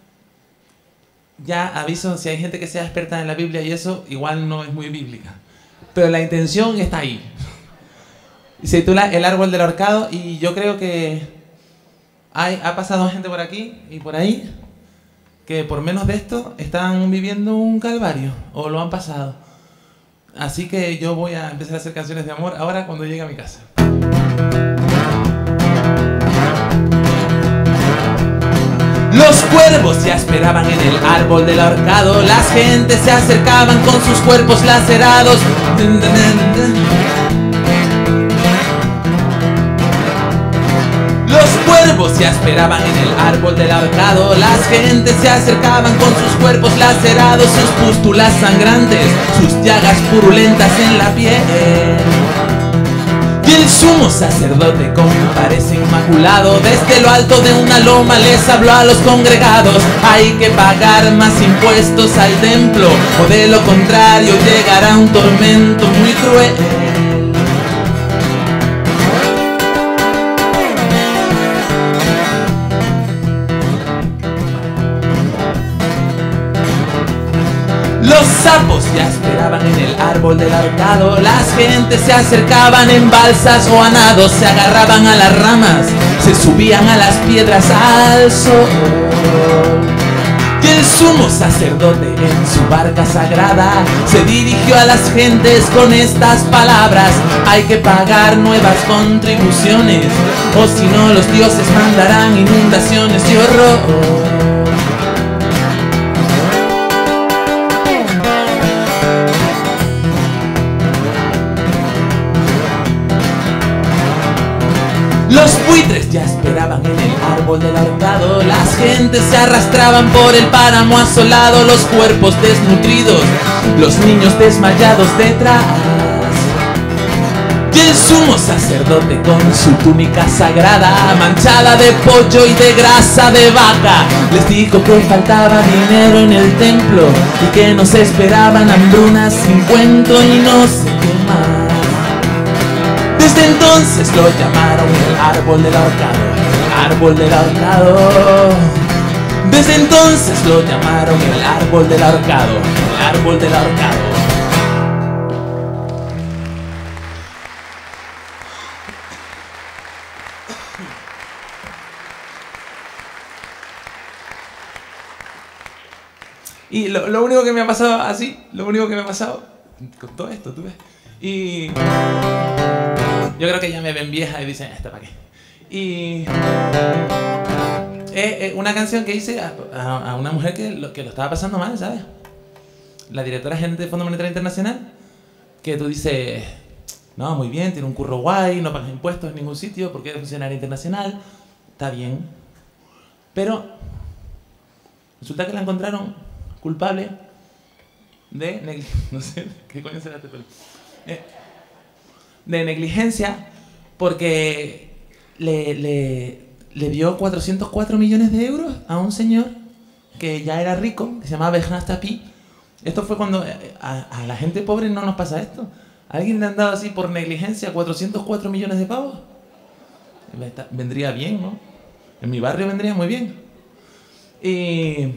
Ya aviso, si hay gente que sea experta en la Biblia y eso, igual no es muy bíblica. Pero la intención está ahí. Se titula El árbol del ahorcado y yo creo que ha pasado gente por aquí y por ahí que por menos de esto están viviendo un calvario o lo han pasado. Así que yo voy a empezar a hacer canciones de amor ahora cuando llegue a mi casa. Los cuervos ya esperaban en el árbol del ahorcado. Las gentes se acercaban con sus cuerpos lacerados. Los cuervos ya esperaban en el árbol del ahorcado. Las gentes se acercaban con sus cuerpos lacerados, sus pústulas sangrantes, sus llagas purulentas en la piel. Y el sumo sacerdote comparece inmaculado. Desde lo alto de una loma les habló a los congregados: hay que pagar más impuestos al templo, o de lo contrario llegará un tormento muy cruel. Los sapos ya esperaban en el árbol del ahorcado. Las gentes se acercaban en balsas o a nados, se agarraban a las ramas, se subían a las piedras al sol. Y el sumo sacerdote en su barca sagrada se dirigió a las gentes con estas palabras: hay que pagar nuevas contribuciones, o si no los dioses mandarán inundaciones y horror. Los buitres ya esperaban en el árbol del ahorcado. Las gentes se arrastraban por el páramo asolado, los cuerpos desnutridos, los niños desmayados detrás. Y el sumo sacerdote con su túnica sagrada, manchada de pollo y de grasa de vaca, les dijo que faltaba dinero en el templo y que nos esperaban hambrunas sin cuento y no sé qué más. Desde entonces lo llamaron el árbol del ahorcado, el árbol del ahorcado. Desde entonces lo llamaron el árbol del ahorcado, el árbol del ahorcado. Y lo único que me ha pasado así, lo único que me ha pasado con todo esto, tú ves. Y yo creo que ya me ven vieja y dicen, ¿esta para qué? Y una canción que hice a una mujer que lo estaba pasando mal, ¿sabes? La directora gerente del Fondo Monetario Internacional, que tú dices, no, muy bien, tiene un curro guay, no pagas impuestos en ningún sitio porque es funcionaria internacional, está bien. Pero resulta que la encontraron culpable de no sé, ¿qué coño será este pelo? De negligencia, porque le dio 404 millones de euros a un señor que ya era rico, que se llamaba Bernard Tapie. Esto fue cuando a la gente pobre no nos pasa esto. ¿A alguien le han dado así por negligencia 404 millones de pavos? Vendría bien, ¿no? En mi barrio vendría muy bien. Y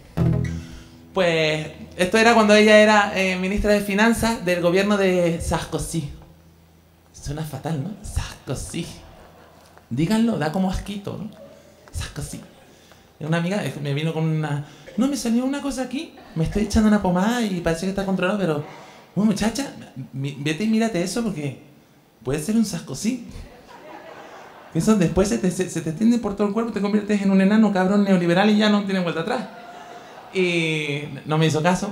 pues esto era cuando ella era ministra de Finanzas del gobierno de Sarkozy. Suena fatal, ¿no? Sarkozy. Díganlo, da como asquito, ¿no? Sarkozy. Una amiga me vino con una... No, me salió una cosa aquí, me estoy echando una pomada y parece que está controlado, pero... Bueno, muchacha, vete y mírate eso porque puede ser un Sarkozy. Eso después se te extiende por todo el cuerpo, te conviertes en un enano cabrón neoliberal y ya no tiene vuelta atrás. Y no me hizo caso.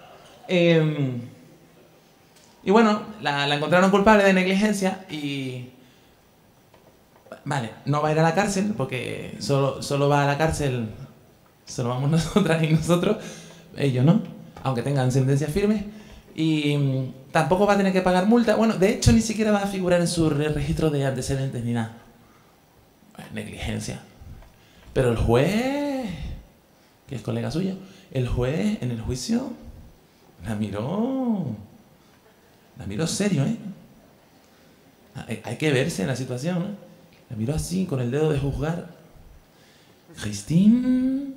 Y bueno, la encontraron culpable de negligencia y... Vale, no va a ir a la cárcel porque solo va a la cárcel, solo vamos nosotras y nosotros, ellos no, aunque tengan sentencias firmes. Y tampoco va a tener que pagar multa. Bueno, de hecho ni siquiera va a figurar en su registro de antecedentes ni nada. Negligencia. Pero el juez que es colega suyo, el juez en el juicio la miró serio, ¿eh? Hay que verse en la situación, ¿no? La miró así, con el dedo de juzgar. Christine,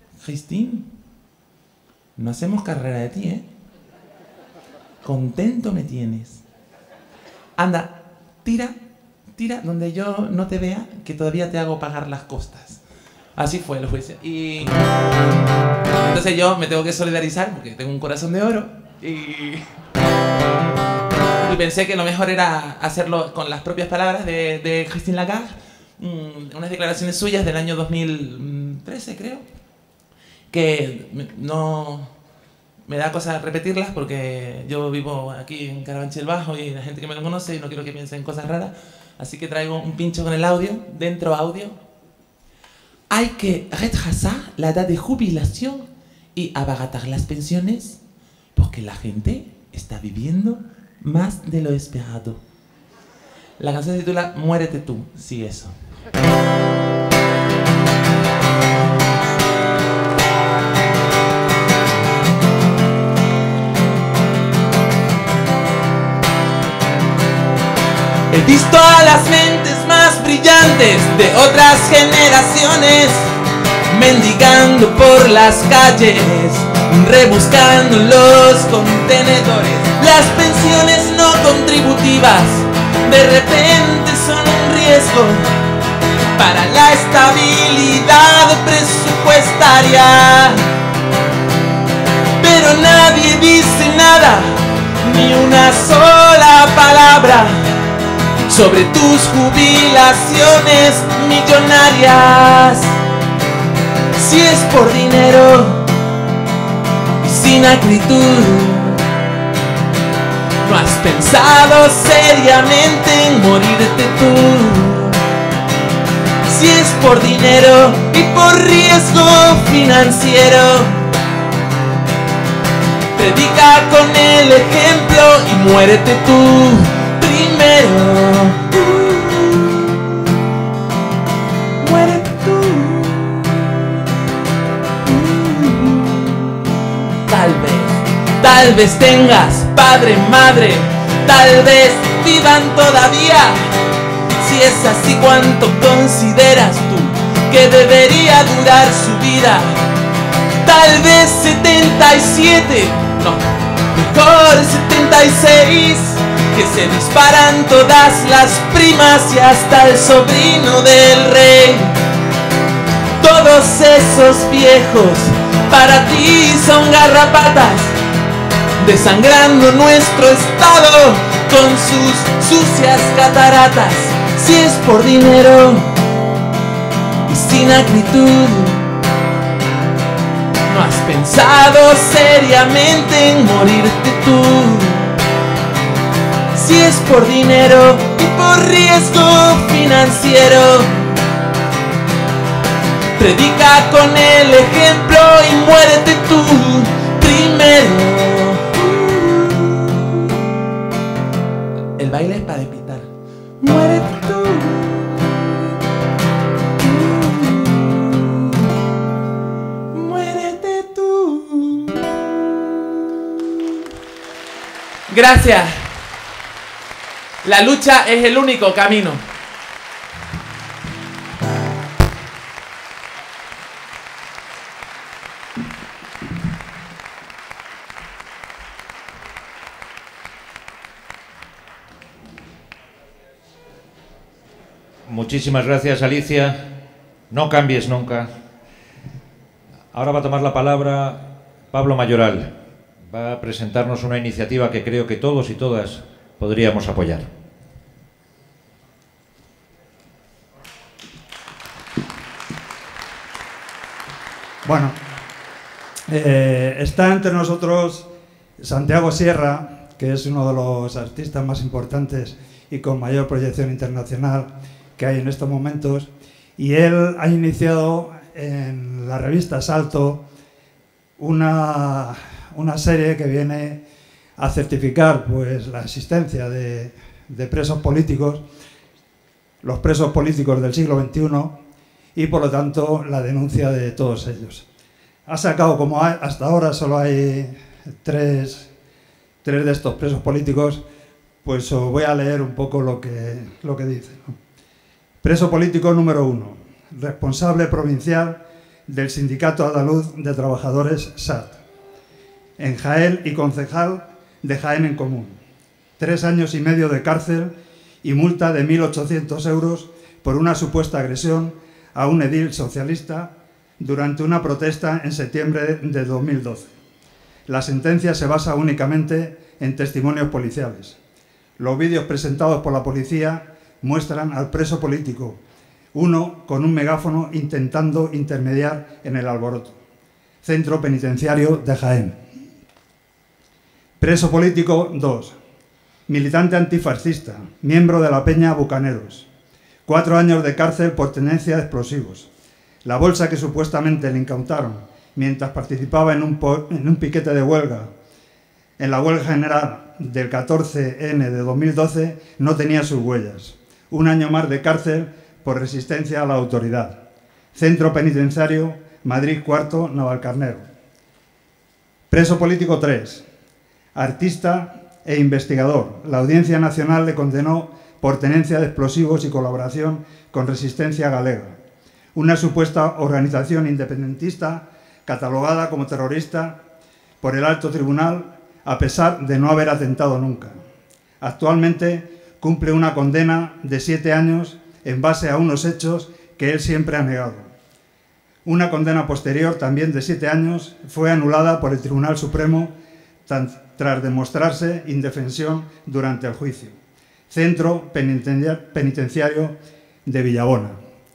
no hacemos carrera de ti, ¿eh? Contento me tienes. Anda, tira donde yo no te vea, que todavía te hago pagar las costas. Así fue el juicio. Y entonces yo me tengo que solidarizar porque tengo un corazón de oro. Y pensé que lo mejor era hacerlo con las propias palabras de Christine Lagarde, unas declaraciones suyas del año 2013, creo, que no me da cosa repetirlas porque yo vivo aquí en Carabanchel Bajo y la gente que me lo conoce y no quiero que piensen cosas raras, así que traigo un pincho con el audio, dentro audio. Hay que retrasar la edad de jubilación y abaratar las pensiones porque la gente está viviendo más de lo esperado. La canción se titula Muérete tú, sí, eso. He visto a las mentes más brillantes de otras generaciones mendigando por las calles, rebuscando los contenedores. Las pensiones no contributivas de repente son un riesgo para la estabilidad presupuestaria. Pero nadie dice nada, ni una sola palabra sobre tus jubilaciones millonarias. Si es por dinero y sin acritud, ¿no has pensado seriamente en morirte tú? Si es por dinero y por riesgo financiero, predica con el ejemplo y muérete tú primero. Muérete tú. Tal vez tengas padre, madre, tal vez vivan todavía. Si es así, ¿cuánto consideras tú que debería durar su vida? Tal vez 77, no, mejor 76, que se disparan todas las primas y hasta el sobrino del rey. Todos esos viejos para ti son garrapatas, desangrando nuestro estado con sus sucias cataratas. Si es por dinero y sin acritud, ¿no has pensado seriamente en morirte tú? Si es por dinero y por riesgo financiero, predica con el ejemplo y muérete tú primero. El baile es para despistar. Muérete tú. Muérete tú. Gracias. La lucha es el único camino. Muchísimas gracias, Alicia. No cambies nunca. Ahora va a tomar la palabra Pablo Mayoral. Va a presentarnos una iniciativa que creo que todos y todas podríamos apoyar. Bueno, está entre nosotros Santiago Sierra, que es uno de los artistas más importantes y con mayor proyección internacional que hay en estos momentos, y él ha iniciado en la revista Salto una serie que viene a certificar pues la existencia de presos políticos, los presos políticos del siglo XXI, y por lo tanto la denuncia de todos ellos. Ha sacado, como hasta ahora solo hay tres de estos presos políticos, pues os voy a leer un poco lo que dice, ¿no? Preso político número 1, responsable provincial del Sindicato Andaluz de Trabajadores SAT, en Jaén y concejal de Jaén en Común. 3 años y medio de cárcel y multa de 1.800 euros por una supuesta agresión a un edil socialista durante una protesta en septiembre de 2012. La sentencia se basa únicamente en testimonios policiales. Los vídeos presentados por la policía muestran al preso político, uno con un megáfono intentando intermediar en el alboroto. Centro Penitenciario de Jaén. Preso político 2. Militante antifascista, miembro de la Peña Bucaneros. 4 años de cárcel por tenencia de explosivos. La bolsa que supuestamente le incautaron mientras participaba en un piquete de huelga, en la huelga general del 14N de 2012, no tenía sus huellas. 1 año más de cárcel por resistencia a la autoridad. Centro Penitenciario Madrid IV, Navalcarnero. Preso político 3. Artista e investigador. La Audiencia Nacional le condenó por tenencia de explosivos y colaboración con Resistencia Galega, una supuesta organización independentista catalogada como terrorista por el Alto Tribunal, a pesar de no haber atentado nunca. Actualmente cumple una condena de 7 años en base a unos hechos que él siempre ha negado. Una condena posterior, también de 7 años, fue anulada por el Tribunal Supremo tras demostrarse indefensión durante el juicio. Centro Penitenciario de Villabona.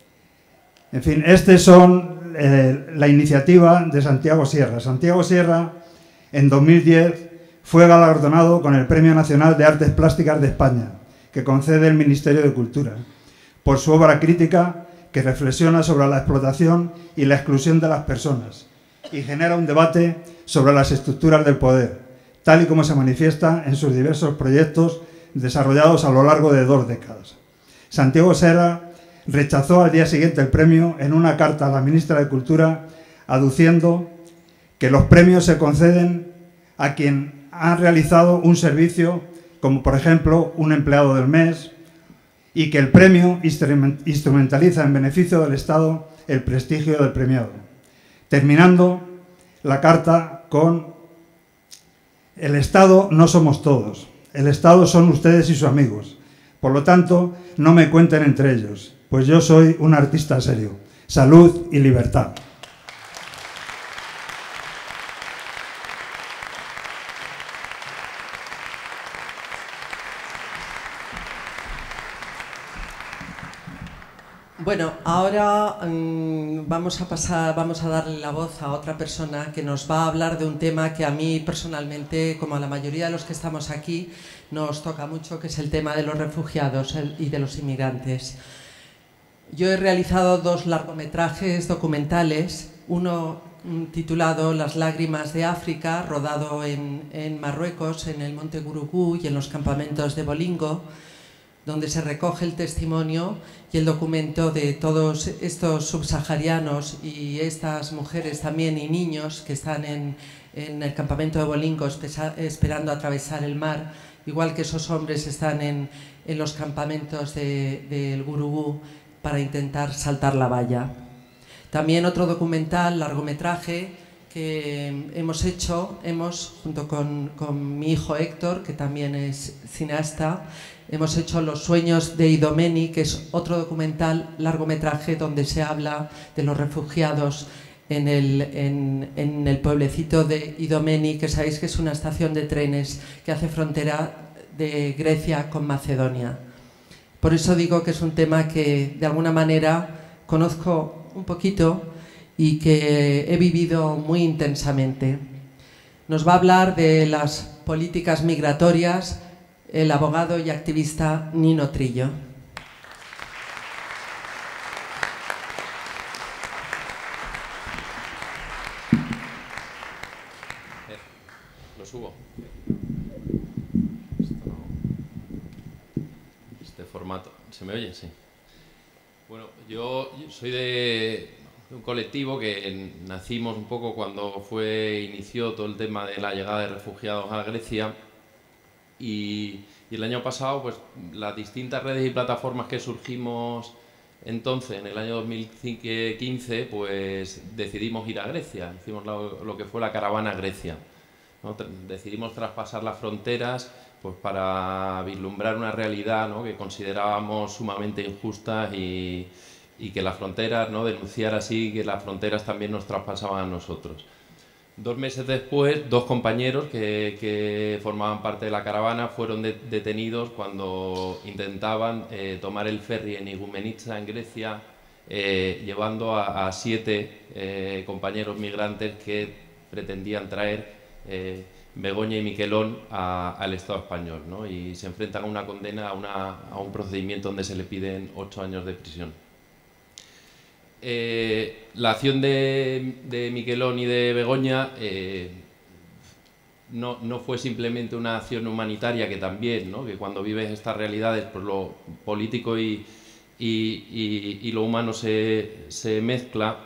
En fin, estas son la iniciativa de Santiago Sierra. Santiago Sierra, en 2010, fue galardonado con el Premio Nacional de Artes Plásticas de España, que concede el Ministerio de Cultura, por su obra crítica que reflexiona sobre la explotación y la exclusión de las personas y genera un debate sobre las estructuras del poder, tal y como se manifiesta en sus diversos proyectos desarrollados a lo largo de 2 décadas. Santiago Sierra rechazó al día siguiente el premio en una carta a la ministra de Cultura, aduciendo que los premios se conceden a quien ha realizado un servicio, como por ejemplo un empleado del mes, y que el premio instrumentaliza en beneficio del Estado el prestigio del premiado. Terminando la carta con: el Estado no somos todos, el Estado son ustedes y sus amigos, por lo tanto no me cuenten entre ellos, pues yo soy un artista serio. Salud y libertad. Bueno, ahora vamos a darle la voz a otra persona que nos va a hablar de un tema que a mí personalmente, como a la mayoría de los que estamos aquí, nos toca mucho, que es el tema de los refugiados y de los inmigrantes. Yo he realizado 2 largometrajes documentales, uno titulado Las lágrimas de África, rodado en Marruecos, en el Monte Gurugú y en los campamentos de Bolingo, donde se recoge el testimonio y el documento de todos estos subsaharianos y estas mujeres también y niños que están en el campamento de Bolingo esperando atravesar el mar, igual que esos hombres están en los campamentos del Gurugú para intentar saltar la valla. También otro documental, largometraje, que hemos hecho, junto con mi hijo Héctor, que también es cineasta, hemos hecho Los sueños de Idomeni, que es otro documental largometraje donde se habla de los refugiados en el pueblecito de Idomeni, que sabéis que es una estación de trenes que hace frontera de Grecia con Macedonia. Por eso digo que es un tema que de alguna manera conozco un poquito y que he vivido muy intensamente. Nos va a hablar de las políticas migratorias el abogado y activista Nino Trillo. Lo subo. Este formato. ¿Se me oye? Sí. Bueno, yo soy de un colectivo que nacimos un poco cuando inició todo el tema de la llegada de refugiados a Grecia y el año pasado pues las distintas redes y plataformas que surgimos entonces, en el año 2015, pues decidimos ir a Grecia, hicimos lo que fue la caravana a Grecia, ¿no? Decidimos traspasar las fronteras pues para vislumbrar una realidad, ¿no?, que considerábamos sumamente injusta y que las fronteras, ¿no?, denunciar así que las fronteras también nos traspasaban a nosotros. 2 meses después, 2 compañeros que formaban parte de la caravana fueron detenidos cuando intentaban tomar el ferry en Igoumenitsa, en Grecia, llevando a 7 compañeros migrantes que pretendían traer Begoña y Miquelón al Estado español, ¿no? Y se enfrentan a una condena, a un procedimiento donde se le piden 8 años de prisión. La acción de Miquelón y de Begoña no fue simplemente una acción humanitaria, que también, ¿no?, que cuando vives estas realidades pues lo político y lo humano se mezcla.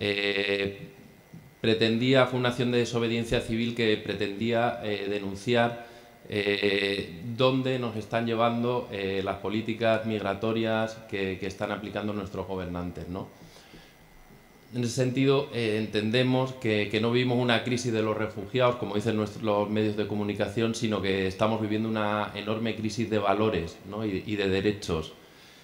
Fue una acción de desobediencia civil que pretendía denunciar dónde nos están llevando las políticas migratorias que están aplicando nuestros gobernantes, ¿no? En ese sentido, entendemos que no vivimos una crisis de los refugiados, como dicen los medios de comunicación, sino que estamos viviendo una enorme crisis de valores, ¿no?, y de derechos.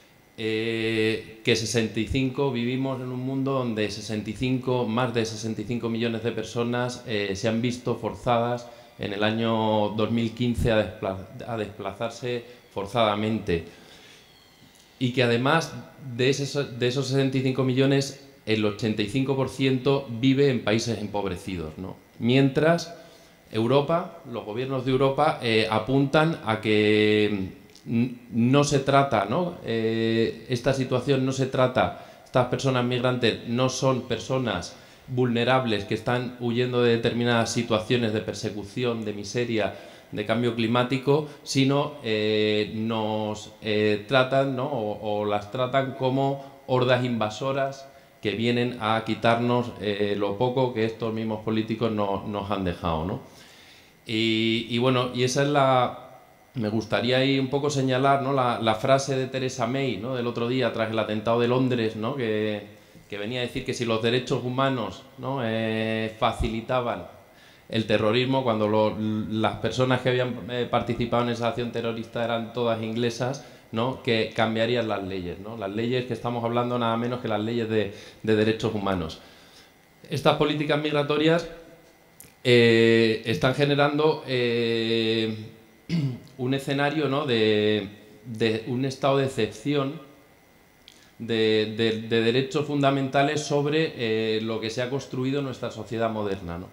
Vivimos en un mundo donde más de 65 millones de personas se han visto forzadas en el año 2015 a desplazarse forzadamente. Y que además de esos 65 millones, el 85% vive en países empobrecidos, ¿no? Mientras los gobiernos de Europa apuntan a que no se trata, ¿no?, esta situación no se trata, estas personas migrantes no son personas vulnerables que están huyendo de determinadas situaciones de persecución, de miseria, de cambio climático, sino nos tratan, ¿no?, o las tratan como hordas invasoras que vienen a quitarnos lo poco que estos mismos políticos nos han dejado, ¿no? Y bueno, y esa es me gustaría ahí un poco señalar, ¿no?, la frase de Theresa May, ¿no?, del otro día tras el atentado de Londres, ¿no?, que venía a decir que si los derechos humanos, ¿no?, facilitaban el terrorismo, cuando las personas que habían participado en esa acción terrorista eran todas inglesas, ¿no?, que cambiarían las leyes, ¿no?, las leyes que estamos hablando nada menos que las leyes de derechos humanos. Estas políticas migratorias están generando un escenario, ¿no?, de un estado de excepción de derechos fundamentales sobre lo que se ha construido en nuestra sociedad moderna, ¿no?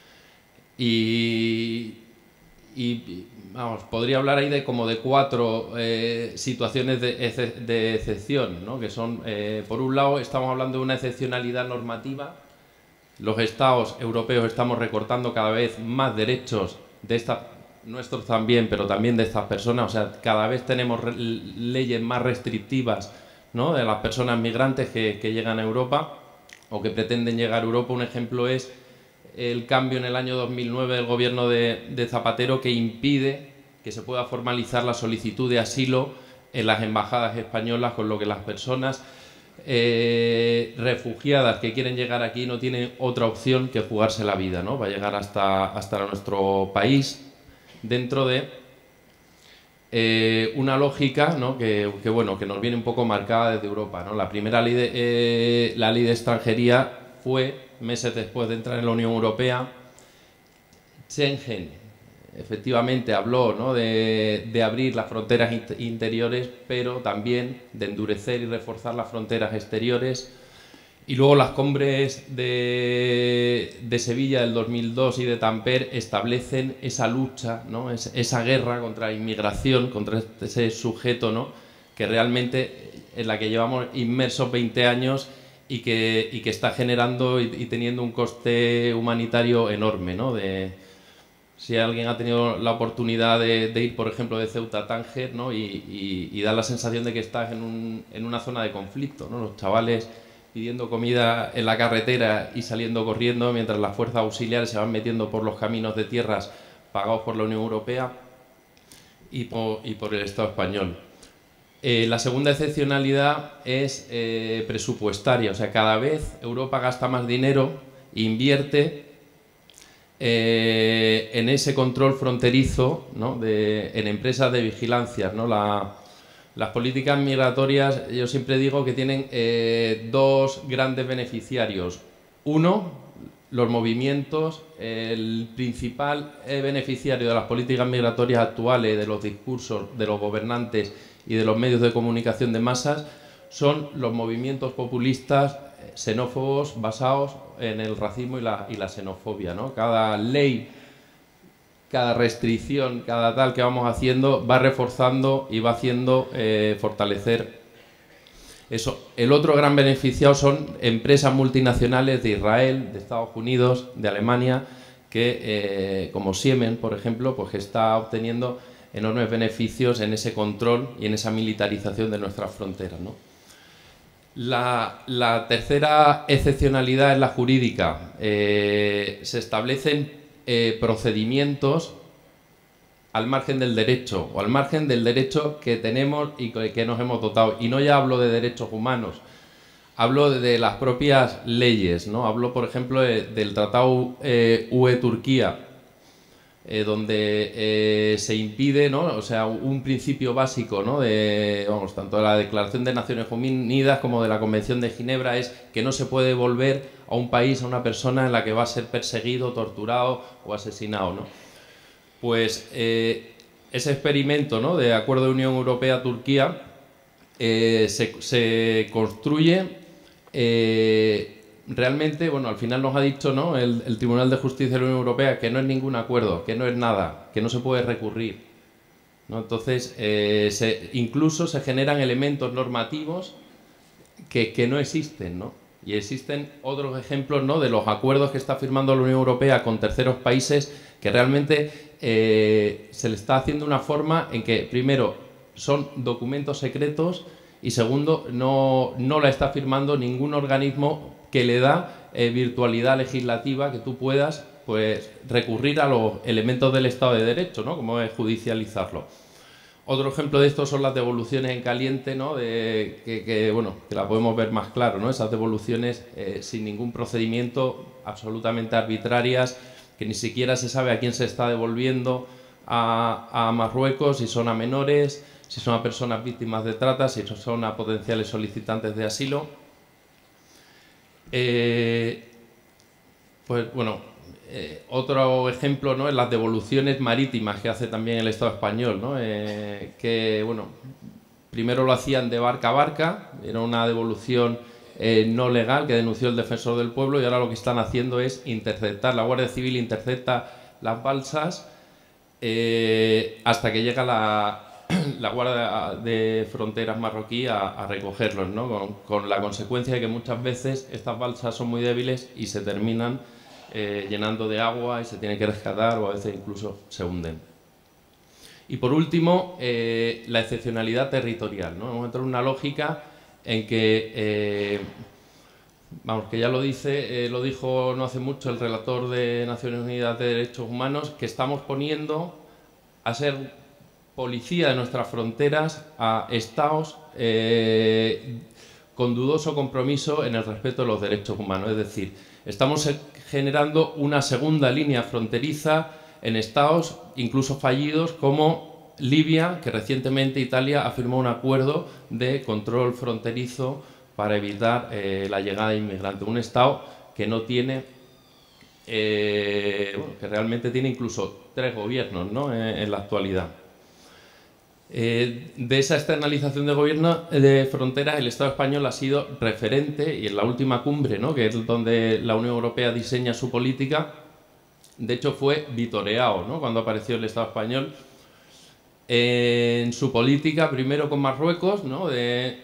Y vamos, podría hablar ahí de 4 situaciones de excepción, ¿no?, que son, por un lado, estamos hablando de una excepcionalidad normativa. Los estados europeos estamos recortando cada vez más derechos nuestros también, pero también de estas personas. O sea, cada vez tenemos leyes más restrictivas, ¿no?, de las personas migrantes que llegan a Europa o que pretenden llegar a Europa. Un ejemplo es el cambio en el año 2009 del gobierno de Zapatero, que impide que se pueda formalizar la solicitud de asilo en las embajadas españolas, con lo que las personas refugiadas que quieren llegar aquí no tienen otra opción que jugarse la vida, ¿no?, para llegar hasta nuestro país, dentro de una lógica, ¿no?, que nos viene un poco marcada desde Europa, ¿no? La primera ley de extranjería fue meses después de entrar en la Unión Europea. Schengen efectivamente habló, ¿no?, de abrir las fronteras interiores, pero también de endurecer y reforzar las fronteras exteriores. Y luego las cumbres de Sevilla del 2002 y de Tampere establecen esa lucha, ¿no?, esa guerra contra la inmigración, contra ese sujeto, ¿no?, que realmente en la que llevamos inmersos 20 años y que está generando y teniendo un coste humanitario enorme, ¿no? Si alguien ha tenido la oportunidad de ir, por ejemplo, de Ceuta a Tánger, ¿no?, y da la sensación de que estás en una zona de conflicto, ¿no? Los chavales pidiendo comida en la carretera y saliendo corriendo, mientras las fuerzas auxiliares se van metiendo por los caminos de tierras pagados por la Unión Europea y por el Estado español. La segunda excepcionalidad es presupuestaria, o sea, cada vez Europa gasta más dinero e invierte en ese control fronterizo, ¿no? En empresas de vigilancia, ¿no? Las políticas migratorias, yo siempre digo que tienen dos grandes beneficiarios. Uno, los movimientos. El principal beneficiario de las políticas migratorias actuales, de los discursos de los gobernantes y de los medios de comunicación de masas, son los movimientos populistas xenófobos basados en el racismo y la xenofobia, ¿no? Cada ley, cada restricción, cada tal que vamos haciendo va reforzando y va haciendo fortalecer eso. El otro gran beneficiado son empresas multinacionales de Israel, de Estados Unidos, de Alemania, que como Siemens, por ejemplo, pues que está obteniendo enormes beneficios en ese control y en esa militarización de nuestras fronteras, ¿no? La tercera excepcionalidad es la jurídica. Se establecen procedimientos al margen del derecho, o al margen del derecho que tenemos y que nos hemos dotado. Y no ya hablo de derechos humanos, hablo de las propias leyes, ¿no? Hablo, por ejemplo, del Tratado UE-Turquía, donde se impide, ¿no? O sea, un principio básico, ¿no? Tanto de la Declaración de Naciones Unidas como de la Convención de Ginebra es que no se puede devolver a un país a una persona en la que va a ser perseguido, torturado o asesinado, ¿no? Pues ese experimento, ¿no? De acuerdo de Unión Europea-Turquía se construye realmente, bueno, al final nos ha dicho, ¿no? el Tribunal de Justicia de la Unión Europea que no es ningún acuerdo, que no es nada, que no se puede recurrir, ¿no? Entonces, incluso se generan elementos normativos que no existen, ¿no? Y existen otros ejemplos, ¿no? De los acuerdos que está firmando la Unión Europea con terceros países que realmente se le está haciendo una forma en que, primero, son documentos secretos y, segundo, no la está firmando ningún organismo que le da virtualidad legislativa, que tú puedas pues recurrir a los elementos del Estado de Derecho, ¿no? Como es judicializarlo. Otro ejemplo de esto son las devoluciones en caliente, ¿no? Bueno, que la podemos ver más claro, ¿no? Esas devoluciones sin ningún procedimiento, absolutamente arbitrarias, que ni siquiera se sabe a quién se está devolviendo a Marruecos, si son a menores, si son a personas víctimas de trata, si son a potenciales solicitantes de asilo. Pues bueno, otro ejemplo, ¿no? Es las devoluciones marítimas que hace también el Estado español, ¿no? Que, bueno, primero lo hacían de barca a barca, era una devolución no legal que denunció el Defensor del Pueblo, y ahora lo que están haciendo es interceptar, la Guardia Civil intercepta las balsas hasta que llega la Guardia de Fronteras marroquí a recogerlos, ¿no? Con la consecuencia de que muchas veces estas balsas son muy débiles y se terminan llenando de agua y se tienen que rescatar, o a veces incluso se hunden. Y por último, la excepcionalidad territorial, ¿no? Hemos entrado en una lógica en que, vamos, que ya lo dijo no hace mucho el relator de Naciones Unidas de Derechos Humanos, que estamos poniendo a ser policía de nuestras fronteras a estados con dudoso compromiso en el respeto de los derechos humanos. Es decir, estamos generando una segunda línea fronteriza en estados incluso fallidos como Libia, que recientemente Italia ha firmado un acuerdo de control fronterizo para evitar la llegada de inmigrantes. Un estado que no tiene, que realmente tiene incluso 3 gobiernos, ¿no? En la actualidad. De esa externalización de gobierno de fronteras, el Estado español ha sido referente, y en la última cumbre, ¿no? Que es donde la Unión Europea diseña su política, de hecho fue vitoreado, ¿no? Cuando apareció el Estado español en su política, primero con Marruecos, ¿no? de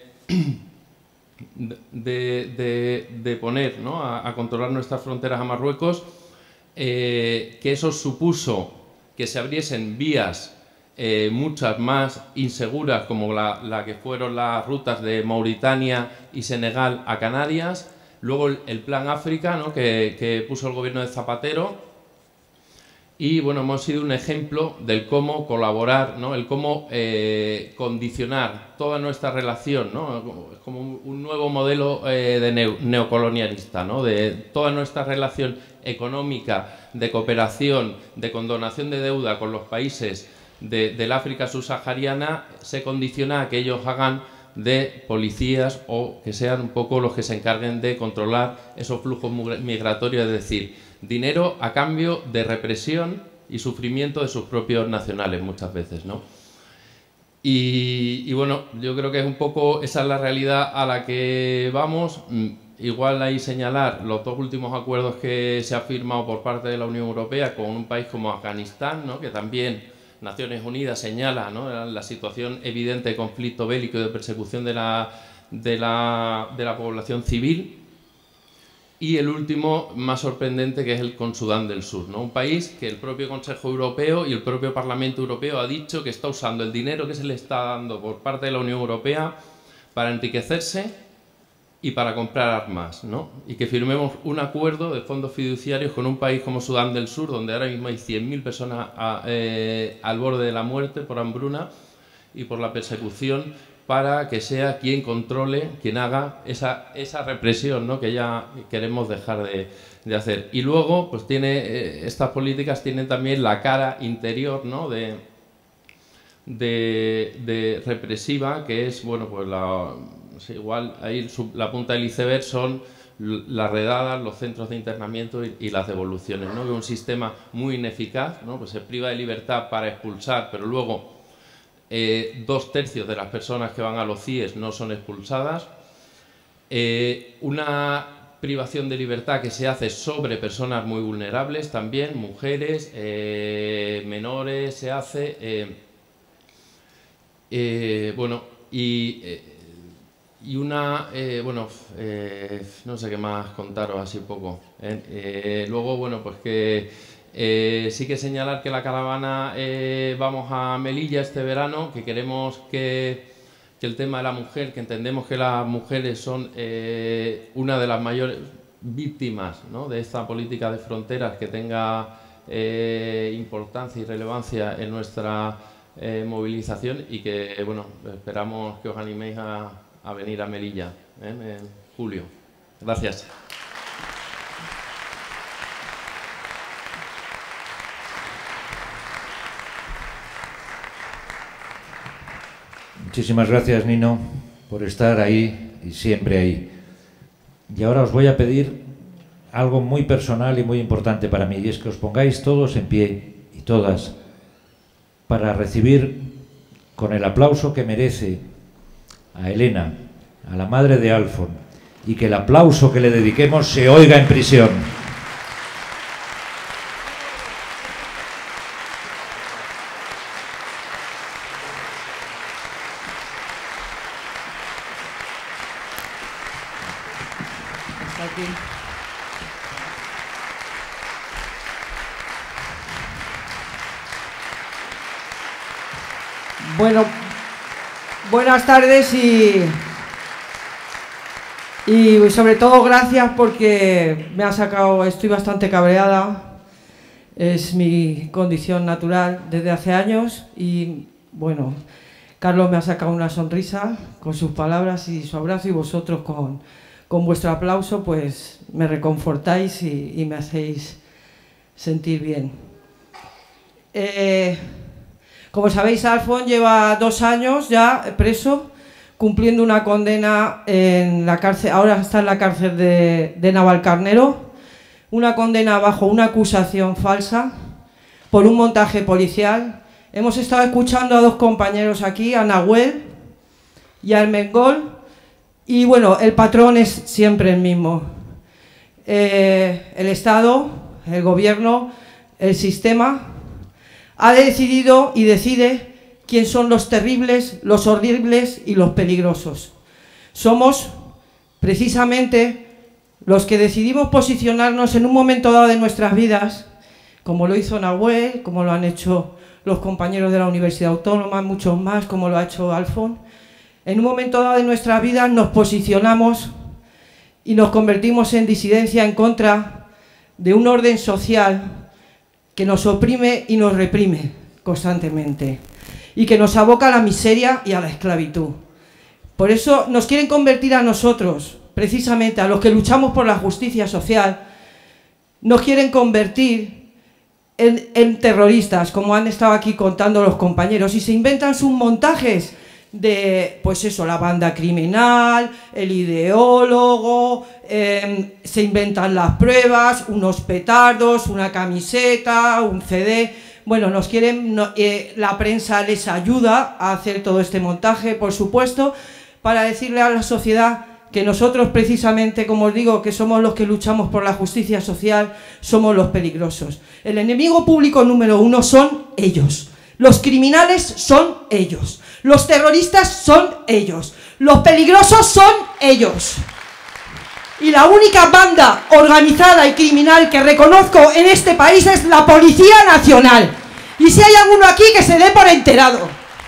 poner, ¿no? a controlar nuestras fronteras a Marruecos, que eso supuso que se abriesen vías muchas más inseguras, como la que fueron las rutas de Mauritania y Senegal a Canarias. Luego el Plan África, ¿no?, que puso el gobierno de Zapatero. Y bueno, hemos sido un ejemplo del cómo colaborar, ¿no?, el cómo condicionar toda nuestra relación, ¿no?, es como un nuevo modelo de neocolonialista, ¿no?, de toda nuestra relación económica, de cooperación, de condonación de deuda con los países del África subsahariana, se condiciona a que ellos hagan de policías o que sean un poco los que se encarguen de controlar esos flujos migratorios, es decir, dinero a cambio de represión y sufrimiento de sus propios nacionales muchas veces, ¿no? Y bueno, yo creo que es un poco, esa es la realidad a la que vamos. Igual ahí señalar los dos últimos acuerdos que se ha firmado por parte de la Unión Europea con un país como Afganistán, ¿no?, que también Naciones Unidas señala, ¿no?, la situación evidente de conflicto bélico y de persecución de la población civil. Y el último, más sorprendente, que es el con Sudán del Sur, ¿no?, un país que el propio Consejo Europeo y el propio Parlamento Europeo ha dicho que está usando el dinero que se le está dando por parte de la Unión Europea para enriquecerse y para comprar armas, ¿no? Y que firmemos un acuerdo de fondos fiduciarios con un país como Sudán del Sur, donde ahora mismo hay 100.000 personas al borde de la muerte por hambruna y por la persecución, para que sea quien controle, quien haga esa represión, ¿no?, que ya queremos dejar de hacer. Y luego, pues estas políticas tienen también la cara interior, ¿no?, de represiva, que es, bueno, pues igual ahí la punta del iceberg son las redadas, los centros de internamiento y las devoluciones, ¿no?, que es un sistema muy ineficaz, ¿no?, pues se priva de libertad para expulsar, pero luego 2/3 de las personas que van a los CIES no son expulsadas. Una privación de libertad que se hace sobre personas muy vulnerables también, mujeres, menores, se hace. Bueno, y una, no sé qué más contaros así un poco. Luego, bueno, pues que sí que señalar que la caravana vamos a Melilla este verano, que queremos que el tema de la mujer, que entendemos que las mujeres son una de las mayores víctimas, ¿no?, de esta política de fronteras, que tenga importancia y relevancia en nuestra movilización, y que, bueno, esperamos que os animéis a venir a Melilla en julio. Gracias. Muchísimas gracias, Nino, por estar ahí y siempre ahí. Y ahora os voy a pedir algo muy personal y muy importante para mí, y es que os pongáis todos en pie y todas para recibir con el aplauso que merece a Elena, a la madre de Alfon, y que el aplauso que le dediquemos se oiga en prisión. Bueno, buenas tardes y sobre todo gracias, porque me ha sacado, estoy bastante cabreada, es mi condición natural desde hace años, y bueno, Carlos me ha sacado una sonrisa con sus palabras y su abrazo, y vosotros con vuestro aplauso pues me reconfortáis y me hacéis sentir bien. Como sabéis, Alfon lleva 2 años ya preso, cumpliendo una condena en la cárcel, ahora está en la cárcel de Navalcarnero, una condena bajo una acusación falsa por un montaje policial. Hemos estado escuchando a 2 compañeros aquí, a Nahuel y a Armengol, y bueno, el patrón es siempre el mismo. El Estado, el gobierno, el sistema ha decidido y decide quién son los terribles, los horribles y los peligrosos. Somos precisamente los que decidimos posicionarnos en un momento dado de nuestras vidas, como lo hizo Nahuel, como lo han hecho los compañeros de la Universidad Autónoma, muchos más, como lo ha hecho Alfon. En un momento dado de nuestra vida nos posicionamos y nos convertimos en disidencia en contra de un orden social que nos oprime y nos reprime constantemente y que nos aboca a la miseria y a la esclavitud. Por eso nos quieren convertir a nosotros, precisamente a los que luchamos por la justicia social, nos quieren convertir en terroristas, como han estado aquí contando los compañeros, y se inventan sus montajes de, pues eso, la banda criminal, el ideólogo, se inventan las pruebas, unos petardos, una camiseta, un CD. Bueno, nos quieren, la prensa les ayuda a hacer todo este montaje, por supuesto, para decirle a la sociedad que nosotros precisamente, como os digo, que somos los que luchamos por la justicia social, somos los peligrosos. El enemigo público número 1 son ellos. Los criminales son ellos. Los terroristas son ellos. Los peligrosos son ellos. Y la única banda organizada y criminal que reconozco en este país es la Policía Nacional. Y si hay alguno aquí, que se dé por enterado.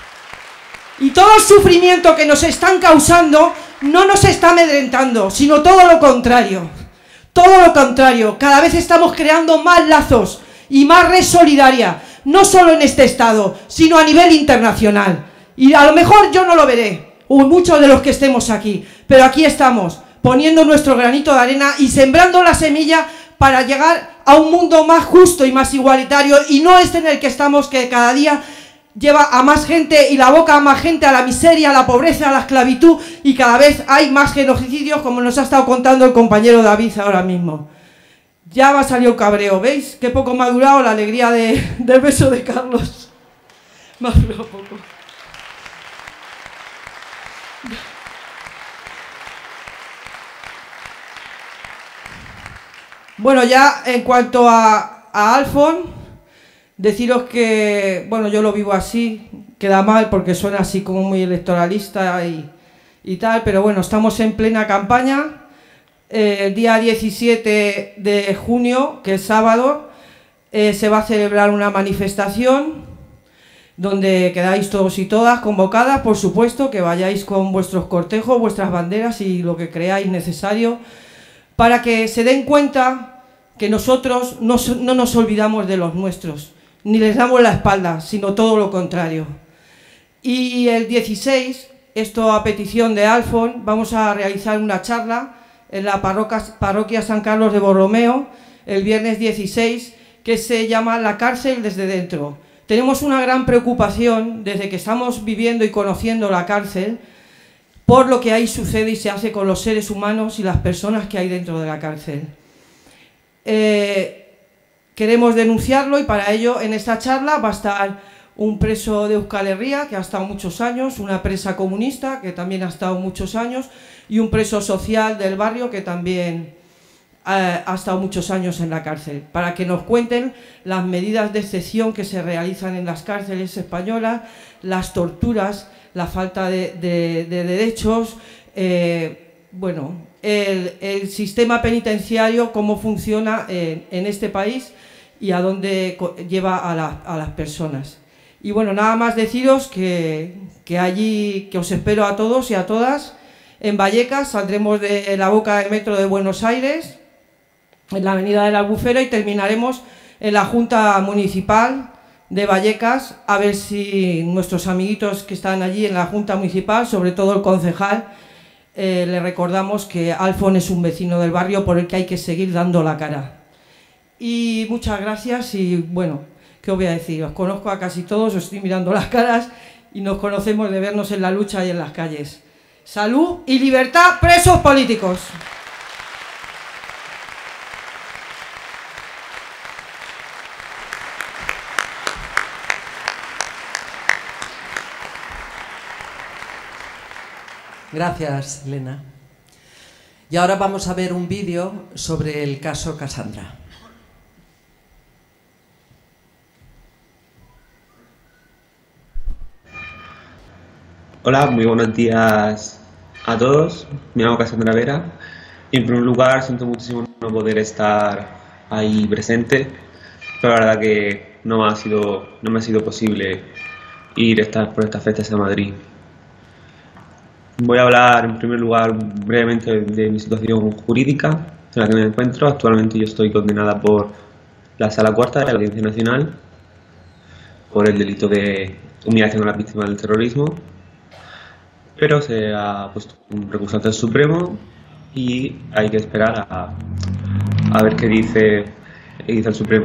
Y todo el sufrimiento que nos están causando no nos está amedrentando, sino todo lo contrario. Todo lo contrario. Cada vez estamos creando más lazos y más red solidaria, no solo en este estado, sino a nivel internacional. Y a lo mejor yo no lo veré, o muchos de los que estemos aquí, pero aquí estamos, poniendo nuestro granito de arena y sembrando la semilla para llegar a un mundo más justo y más igualitario, y no este en el que estamos, que cada día lleva a más gente y la boca a más gente a la miseria, a la pobreza, a la esclavitud, y cada vez hay más genocidios, como nos ha estado contando el compañero David ahora mismo. Ya va a salir un cabreo, ¿veis? Qué poco me ha durado la alegría del beso de Carlos. Me ha durado poco. Bueno, ya en cuanto a Alfon, deciros que, bueno, yo lo vivo así, queda mal porque suena así como muy electoralista y tal, pero bueno, estamos en plena campaña. El día 17 de junio, que es sábado, se va a celebrar una manifestación donde quedáis todos y todas convocadas, por supuesto, que vayáis con vuestros cortejos, vuestras banderas y lo que creáis necesario, para que se den cuenta que nosotros no nos olvidamos de los nuestros, ni les damos la espalda, sino todo lo contrario. Y el 16, esto a petición de Alfon, vamos a realizar una charla en la parroquia San Carlos de Borromeo, el viernes 16, que se llama La cárcel desde dentro. Tenemos una gran preocupación desde que estamos viviendo y conociendo la cárcel por lo que ahí sucede y se hace con los seres humanos y las personas que hay dentro de la cárcel. Queremos denunciarlo, y para ello en esta charla va a estar un preso de Euskal Herria que ha estado muchos años, una presa comunista que también ha estado muchos años y un preso social del barrio que también ha estado muchos años en la cárcel, para que nos cuenten las medidas de excepción que se realizan en las cárceles españolas, las torturas, la falta de derechos, bueno, el sistema penitenciario, cómo funciona en este país y a dónde lleva a las personas. Y bueno, nada más deciros que allí, que os espero a todos y a todas en Vallecas. Saldremos de la boca del metro de Buenos Aires, en la avenida de la Albufera, y terminaremos en la Junta Municipal de Vallecas, a ver si nuestros amiguitos que están allí en la Junta Municipal, sobre todo el concejal, le recordamos que Alfon es un vecino del barrio por el que hay que seguir dando la cara. Y muchas gracias, y bueno, ¿qué os voy a decir? Os conozco a casi todos, os estoy mirando las caras y nos conocemos de vernos en la lucha y en las calles. Salud y libertad, presos políticos. Gracias, Elena. Y ahora vamos a ver un vídeo sobre el caso Cassandra. Hola, muy buenos días a todos. Me llamo Cassandra Vera y en primer lugar siento muchísimo no poder estar ahí presente, pero la verdad que no me ha sido posible ir por estas fechas a Madrid. Voy a hablar en primer lugar brevemente de mi situación jurídica en la que me encuentro. Actualmente yo estoy condenada por la Sala Cuarta de la Audiencia Nacional por el delito de humillación a las víctimas del terrorismo, pero se ha puesto un recurso ante el Supremo y hay que esperar a ver qué dice el Supremo.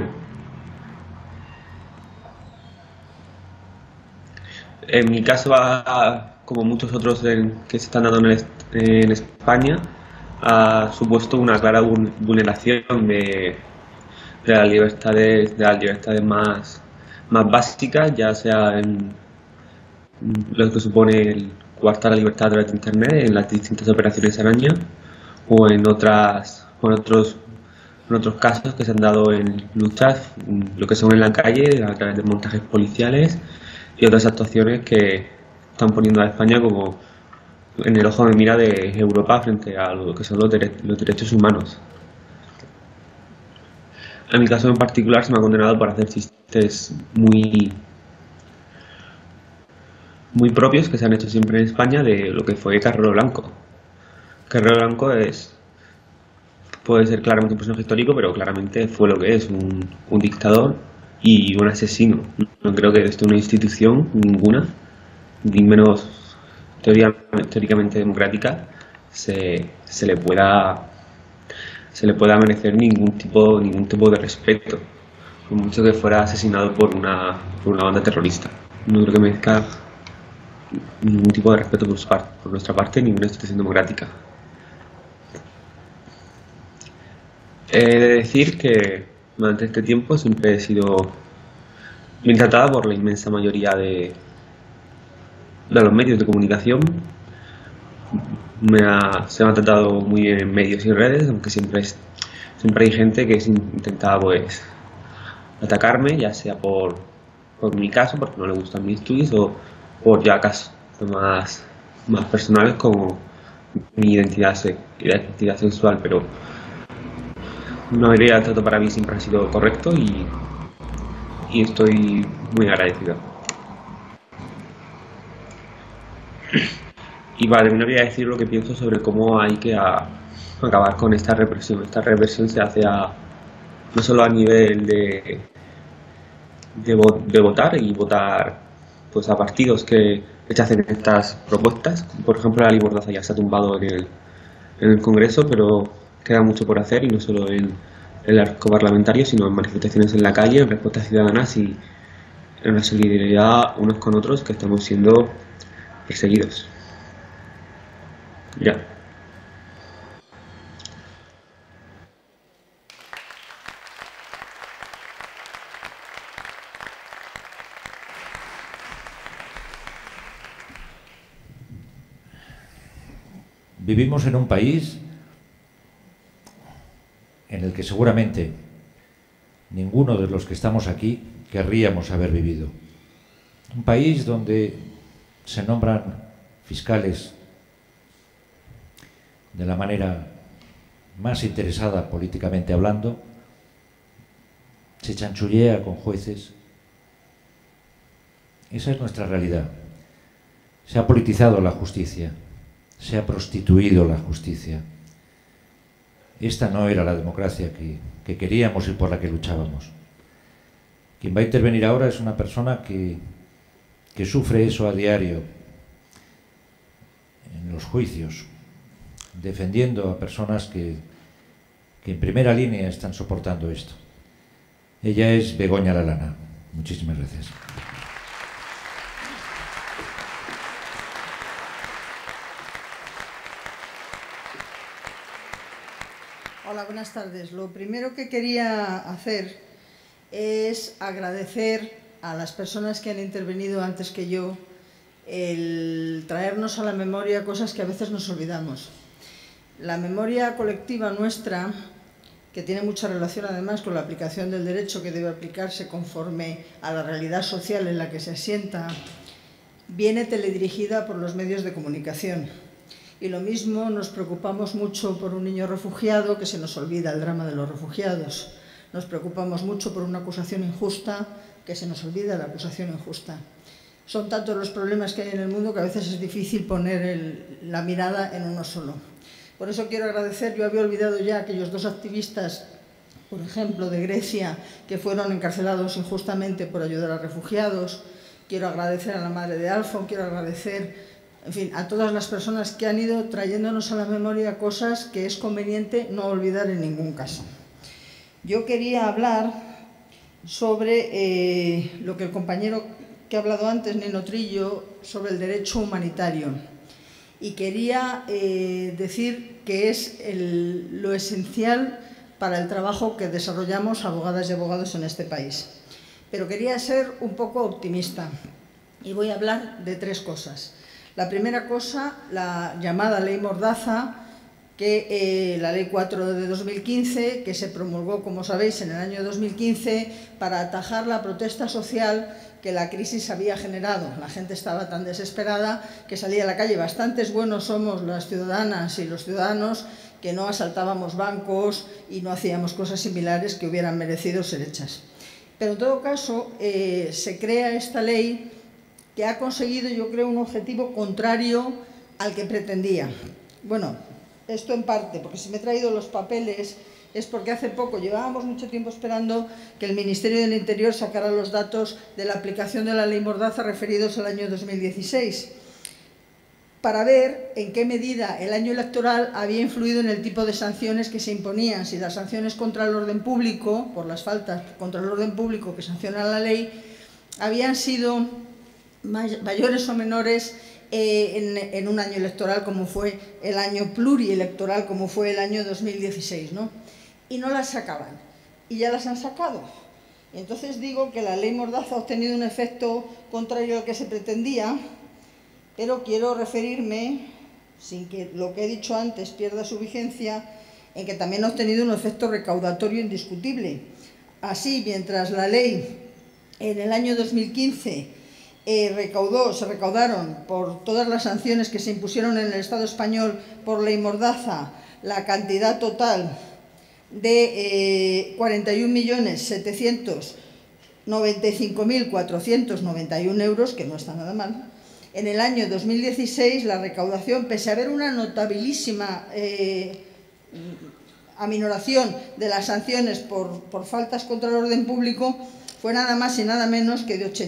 En mi caso, como muchos otros que se están dando en España, ha supuesto una clara vulneración de las libertades más básicas, ya sea en lo que supone el coartar la libertad a través de Internet, en las distintas operaciones araña, o en otros casos que se han dado en luchas, lo que son en la calle, a través de montajes policiales y otras actuaciones que están poniendo a España como en el ojo de mira de Europa frente a lo que son los derechos humanos. En mi caso en particular se me ha condenado por hacer chistes muy propios que se han hecho siempre en España de lo que fue Carrero Blanco. Carrero Blanco puede ser claramente un personaje histórico, pero claramente fue lo que es, un dictador y un asesino. No creo que desde una institución, ninguna, ni menos teóricamente democrática, se le pueda merecer ningún tipo de respeto, por mucho que fuera asesinado por una banda terrorista. No creo que merezca ningún tipo de respeto por nuestra parte, ninguna institución democrática. He de decir que durante este tiempo siempre he sido bien tratada por la inmensa mayoría de los medios de comunicación. Se me ha tratado muy bien en medios y redes, aunque siempre hay gente que intentaba atacarme, ya sea por mi caso, porque no le gustan mis tweets, o por ya casos más personales como mi identidad sexual, pero la mayoría del trato para mí siempre ha sido correcto y estoy muy agradecido. Y para terminar voy a decir lo que pienso sobre cómo hay que acabar con esta represión. Esta represión se hace no solo a nivel de votar y votar pues a partidos que rechacen estas propuestas. Por ejemplo, la ley Mordaza ya se ha tumbado en el Congreso, pero queda mucho por hacer, y no solo en el arco parlamentario, sino en manifestaciones en la calle, en respuestas ciudadanas y en la solidaridad unos con otros, que estamos siendo perseguidos. Ya. Vivimos en un país en el que seguramente ninguno de los que estamos aquí querríamos haber vivido. Un país donde se nombran fiscales de la manera más interesada políticamente hablando, se chanchullea con jueces. Esa es nuestra realidad. Se ha politizado la justicia, se ha prostituido la justicia. Esta no era la democracia que queríamos y por la que luchábamos. Quien va a intervenir ahora es una persona que sufre eso a diario en los juicios, defendiendo a personas que en primera línea están soportando esto. Ella es Begoña Lalana. Muchísimas gracias. Hola, buenas tardes. Lo primero que quería hacer es agradecer a las personas que han intervenido antes que yo el traernos a la memoria cosas que a veces nos olvidamos. La memoria colectiva nuestra, que tiene mucha relación además con la aplicación del derecho que debe aplicarse conforme a la realidad social en la que se asienta, viene teledirigida por los medios de comunicación. Y lo mismo nos preocupamos mucho por un niño refugiado, que se nos olvida el drama de los refugiados. nos preocupamos mucho por una acusación injusta, que se nos olvida la acusación injusta. Son tantos los problemas que hay en el mundo que a veces es difícil poner la mirada en uno solo. Por eso quiero agradecer, yo había olvidado ya aquellos 2 activistas, por ejemplo, de Grecia, que fueron encarcelados injustamente por ayudar a refugiados. Quiero agradecer a la madre de Alfon, quiero agradecer, en fin, a todas las personas que han ido trayéndonos a la memoria cosas que es conveniente no olvidar en ningún caso. Yo quería hablar sobre lo que el compañero que ha hablado antes, Nino Trillo, sobre el derecho humanitario. Y quería decir que es lo esencial para el trabajo que desarrollamos abogadas y abogados en este país. Pero quería ser un poco optimista y voy a hablar de 3 cosas. La primera cosa, la llamada Ley Mordaza, la Ley 4 de 2015, que se promulgó, como sabéis, en el año 2015 para atajar la protesta social que la crisis había generado. La gente estaba tan desesperada que salía a la calle. Bastantes buenos somos las ciudadanas y los ciudadanos que no asaltábamos bancos y no hacíamos cosas similares que hubieran merecido ser hechas. Pero en todo caso, se crea esta ley que ha conseguido, yo creo, un objetivo contrario al que pretendía. Bueno, esto en parte, porque si me he traído los papeles es porque hace poco, llevábamos mucho tiempo esperando que el Ministerio del Interior sacara los datos de la aplicación de la Ley Mordaza referidos al año 2016, para ver en qué medida el año electoral había influido en el tipo de sanciones que se imponían, si las sanciones contra el orden público, por las faltas contra el orden público que sanciona la ley, habían sido mayores o menores en un año electoral como fue el año plurielectoral, como fue el año 2016, ¿no? Y no las sacaban, y ya las han sacado. Entonces digo que la Ley Mordaza ha obtenido un efecto contrario al que se pretendía, pero quiero referirme, sin que lo que he dicho antes pierda su vigencia, en que también ha obtenido un efecto recaudatorio indiscutible. Así, mientras la ley en el año 2015 se recaudaron por todas las sanciones que se impusieron en el Estado español por Ley Mordaza la cantidad total de 41.795.491 euros, que no está nada mal. En el año 2016 la recaudación, pese a haber una notabilísima aminoración de las sanciones por faltas contra el orden público, fue nada más y nada menos que de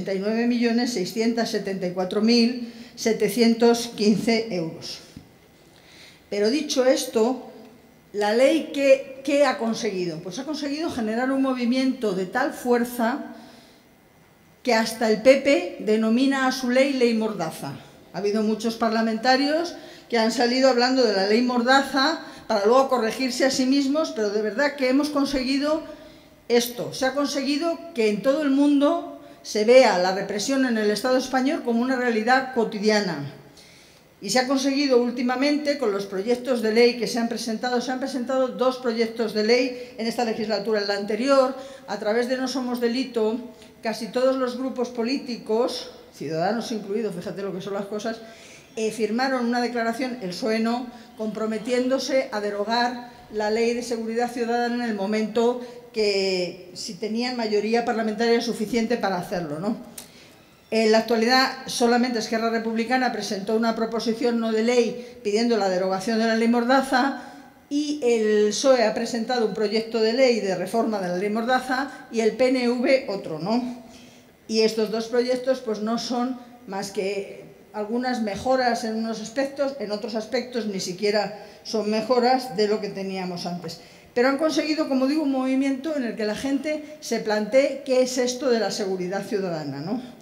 89.674.715 euros. Pero dicho esto, la ley, ¿qué ha conseguido? Pues ha conseguido generar un movimiento de tal fuerza que hasta el PP denomina a su ley Ley Mordaza. Ha habido muchos parlamentarios que han salido hablando de la Ley Mordaza para luego corregirse a sí mismos, pero de verdad que hemos conseguido esto. Se ha conseguido que en todo el mundo se vea la represión en el Estado español como una realidad cotidiana. Y se ha conseguido últimamente con los proyectos de ley que se han presentado 2 proyectos de ley en esta legislatura. En la anterior, a través de No Somos Delito, casi todos los grupos políticos, Ciudadanos incluidos, fíjate lo que son las cosas, firmaron una declaración, el PSOE no, comprometiéndose a derogar la Ley de Seguridad Ciudadana en el momento que, si tenían mayoría parlamentaria suficiente para hacerlo, ¿no? En la actualidad, solamente Esquerra Republicana presentó una proposición no de ley pidiendo la derogación de la Ley Mordaza y el PSOE ha presentado un proyecto de ley de reforma de la Ley Mordaza y el PNV otro, ¿no? Y estos 2 proyectos pues no son más que algunas mejoras en unos aspectos, en otros aspectos ni siquiera son mejoras de lo que teníamos antes. Pero han conseguido, como digo, un movimiento en el que la gente se plantee qué es esto de la seguridad ciudadana, ¿no?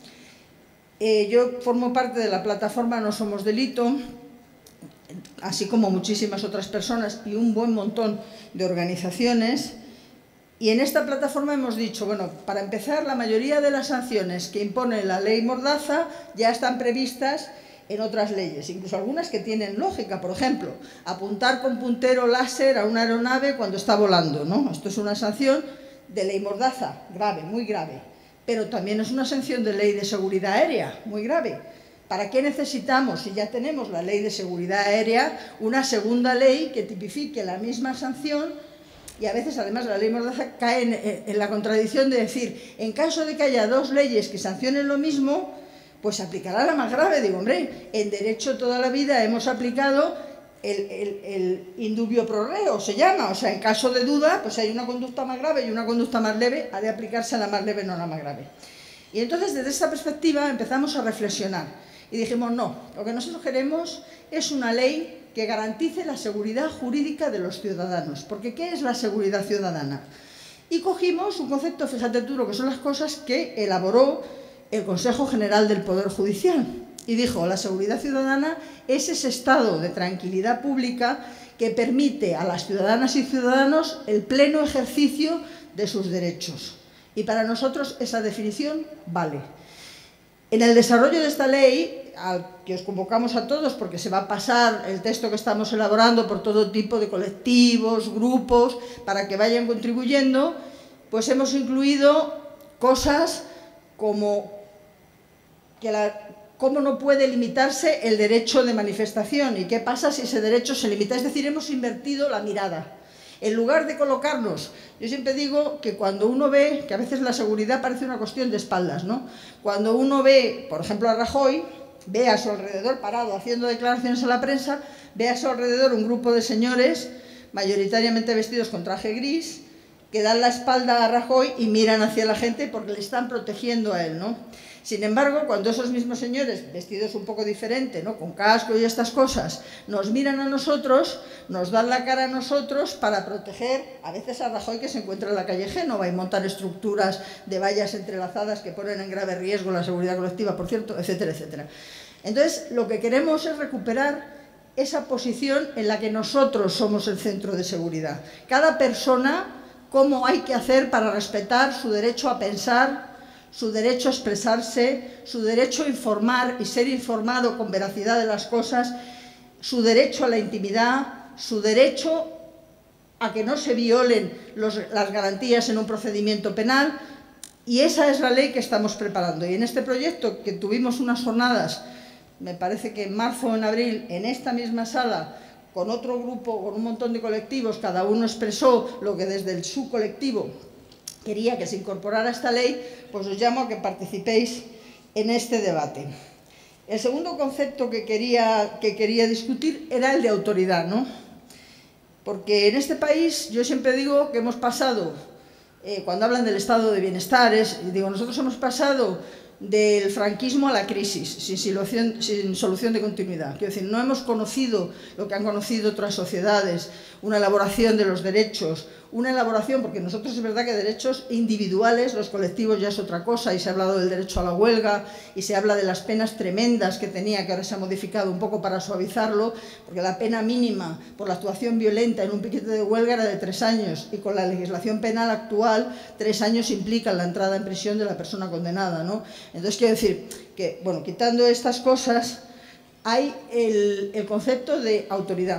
Yo formo parte de la plataforma No Somos Delito, así como muchísimas otras personas y un buen montón de organizaciones. Y en esta plataforma hemos dicho, bueno, para empezar, la mayoría de las sanciones que impone la Ley Mordaza ya están previstas en otras leyes, incluso algunas que tienen lógica. Por ejemplo, apuntar con puntero láser a una aeronave cuando está volando, ¿no? Esto es una sanción de Ley Mordaza, grave, muy grave. Pero también es una sanción de Ley de Seguridad Aérea, muy grave. ¿Para qué necesitamos, si ya tenemos la Ley de Seguridad Aérea, una segunda ley que tipifique la misma sanción y a veces además la ley Mordaza cae en la contradicción de decir, en caso de que haya dos leyes que sancionen lo mismo, pues aplicará la más grave. Digo, hombre, en derecho toda la vida hemos aplicado el indubio pro reo, se llama, o sea, en caso de duda, pues hay una conducta más grave y una conducta más leve, ha de aplicarse a la más leve, no a la más grave. Y entonces, desde esta perspectiva, empezamos a reflexionar y dijimos, no, lo que nosotros queremos es una ley que garantice la seguridad jurídica de los ciudadanos, porque ¿qué es la seguridad ciudadana? Y cogimos un concepto, fíjate tú lo que son las cosas que elaboró el Consejo General del Poder Judicial, y dijo, la seguridad ciudadana es ese estado de tranquilidad pública que permite a las ciudadanas y ciudadanos el pleno ejercicio de sus derechos. Y para nosotros esa definición vale. En el desarrollo de esta ley, al que os convocamos a todos, porque se va a pasar el texto que estamos elaborando por todo tipo de colectivos, grupos, para que vayan contribuyendo, pues hemos incluido cosas como que cómo no puede limitarse el derecho de manifestación y qué pasa si ese derecho se limita. Es decir, hemos invertido la mirada. En lugar de colocarnos, yo siempre digo que cuando uno ve, que a veces la seguridad parece una cuestión de espaldas, ¿no? Cuando uno ve, por ejemplo, a Rajoy, ve a su alrededor parado haciendo declaraciones a la prensa, ve a su alrededor un grupo de señores, mayoritariamente vestidos con traje gris, que dan la espalda a Rajoy y miran hacia la gente porque le están protegiendo a él, ¿no? Sin embargo, cuando esos mismos señores, vestidos un poco diferente, ¿no?, con casco y estas cosas, nos miran a nosotros, nos dan la cara a nosotros para proteger a veces a Rajoy, que se encuentra en la calle Génova, y montar estructuras de vallas entrelazadas que ponen en grave riesgo la seguridad colectiva, por cierto, etcétera, etcétera. Entonces, lo que queremos es recuperar esa posición en la que nosotros somos el centro de seguridad. Cada persona, cómo hay que hacer para respetar su derecho a pensar, su derecho a expresarse, su derecho a informar y ser informado con veracidad de las cosas, su derecho a la intimidad, su derecho a que no se violen las garantías en un procedimiento penal, y esa es la ley que estamos preparando. Y en este proyecto, que tuvimos unas jornadas, me parece que en marzo o en abril, en esta misma sala, con otro grupo, con un montón de colectivos, cada uno expresó lo que desde su colectivo quería que se incorporara esta ley, pues os llamo a que participéis en este debate. El segundo concepto que quería discutir era el de autoridad, ¿no? Porque en este país yo siempre digo que hemos pasado, cuando hablan del estado de bienestar, nosotros hemos pasado del franquismo a la crisis, sin solución de continuidad. Quiero decir, no hemos conocido lo que han conocido otras sociedades, una elaboración de los derechos, una elaboración, porque nosotros es verdad que derechos individuales, los colectivos ya es otra cosa, y se ha hablado del derecho a la huelga, y se habla de las penas tremendas que tenía, que ahora se ha modificado un poco para suavizarlo, porque la pena mínima por la actuación violenta en un piquete de huelga era de 3 años, y con la legislación penal actual, 3 años implican la entrada en prisión de la persona condenada, ¿no? Entonces, quiero decir que, bueno, quitando estas cosas, hay el concepto de autoridad.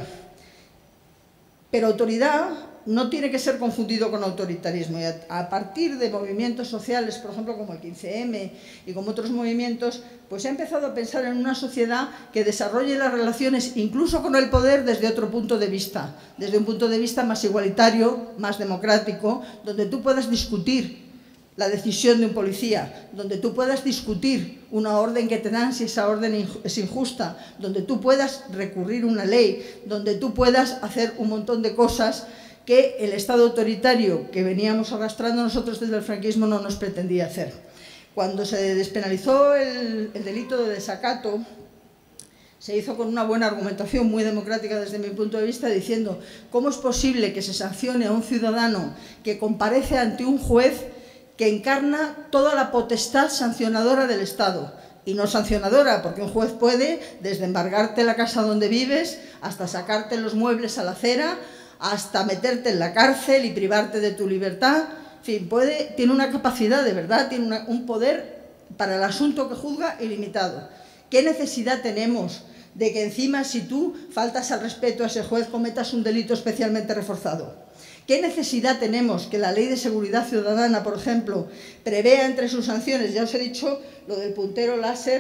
Pero autoridad no tiene que ser confundido con autoritarismo. Y a partir de movimientos sociales, por ejemplo, como el 15M y como otros movimientos, pues se ha empezado a pensar en una sociedad que desarrolle las relaciones, incluso con el poder, desde otro punto de vista, desde un punto de vista más igualitario, más democrático, donde tú puedas discutir la decisión de un policía, donde tú puedas discutir una orden que te dan si esa orden es injusta, donde tú puedas recurrir una ley, donde tú puedas hacer un montón de cosas que el Estado autoritario que veníamos arrastrando nosotros desde el franquismo no nos pretendía hacer. Cuando se despenalizó el delito de desacato, se hizo con una buena argumentación, muy democrática desde mi punto de vista, diciendo ¿cómo es posible que se sancione a un ciudadano que comparece ante un juez que encarna toda la potestad sancionadora del Estado? Y no sancionadora, porque un juez puede desde embargarte la casa donde vives, hasta sacarte los muebles a la acera, hasta meterte en la cárcel y privarte de tu libertad. En fin, tiene una capacidad, de verdad, tiene un poder para el asunto que juzga ilimitado. ¿Qué necesidad tenemos de que encima, si tú faltas al respeto a ese juez, cometas un delito especialmente reforzado? ¿Qué necesidad tenemos que la Ley de Seguridad Ciudadana, por ejemplo, prevea entre sus sanciones, ya os he dicho lo del puntero láser,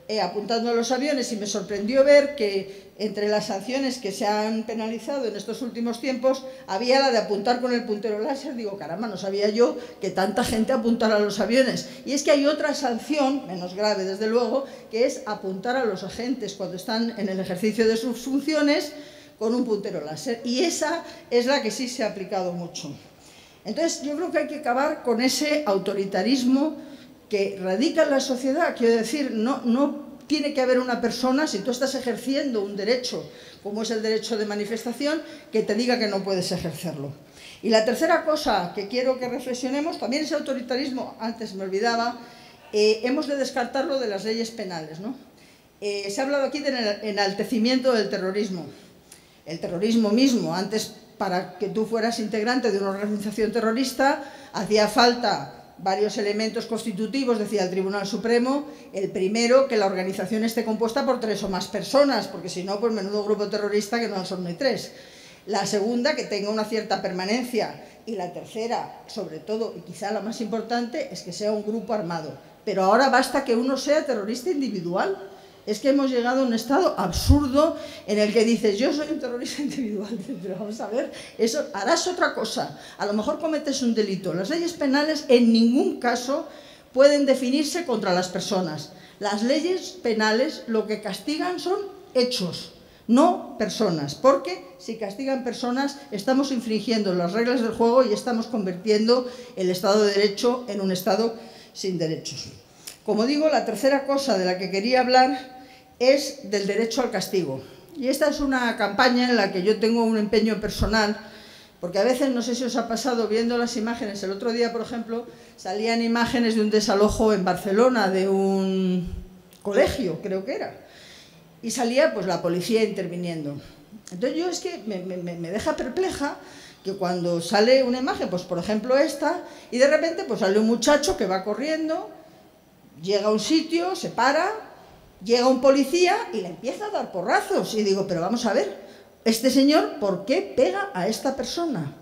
apuntando a los aviones, y me sorprendió ver que entre las sanciones que se han penalizado en estos últimos tiempos había la de apuntar con el puntero láser. Digo, caramba, no sabía yo que tanta gente apuntara a los aviones. Y es que hay otra sanción, menos grave desde luego, que es apuntar a los agentes cuando están en el ejercicio de sus funciones con un puntero láser. Y esa es la que sí se ha aplicado mucho. Entonces, yo creo que hay que acabar con ese autoritarismo que radica en la sociedad. Quiero decir, no tiene que haber una persona, si tú estás ejerciendo un derecho, como es el derecho de manifestación, que te diga que no puedes ejercerlo. Y la tercera cosa que quiero que reflexionemos, también ese autoritarismo, antes me olvidaba, hemos de descartarlo de las leyes penales, ¿no? Se ha hablado aquí del enaltecimiento del terrorismo. El terrorismo mismo, antes, para que tú fueras integrante de una organización terrorista, hacía falta varios elementos constitutivos, decía el Tribunal Supremo. El primero, que la organización esté compuesta por 3 o más personas, porque si no, pues menudo grupo terrorista que no son ni 3. La segunda, que tenga una cierta permanencia. Y la tercera, sobre todo, y quizá la más importante, es que sea un grupo armado. Pero ahora basta que uno sea terrorista individual. Es que hemos llegado a un estado absurdo en el que dices, yo soy un terrorista individual, pero vamos a ver, eso harás otra cosa, a lo mejor cometes un delito. Las leyes penales en ningún caso pueden definirse contra las personas. Las leyes penales lo que castigan son hechos, no personas, porque si castigan personas estamos infringiendo las reglas del juego y estamos convirtiendo el Estado de Derecho en un Estado sin derechos. Como digo, la tercera cosa de la que quería hablar es del derecho al castigo. Y esta es una campaña en la que yo tengo un empeño personal, porque a veces, no sé si os ha pasado viendo las imágenes, el otro día, por ejemplo, salían imágenes de un desalojo en Barcelona, de un colegio, creo que era, y salía pues la policía interviniendo. Entonces yo es que me deja perpleja que cuando sale una imagen, pues por ejemplo esta, y de repente pues sale un muchacho que va corriendo, llega a un sitio, se para, llega un policía y le empieza a dar porrazos. Y digo, pero vamos a ver, este señor, ¿por qué pega a esta persona?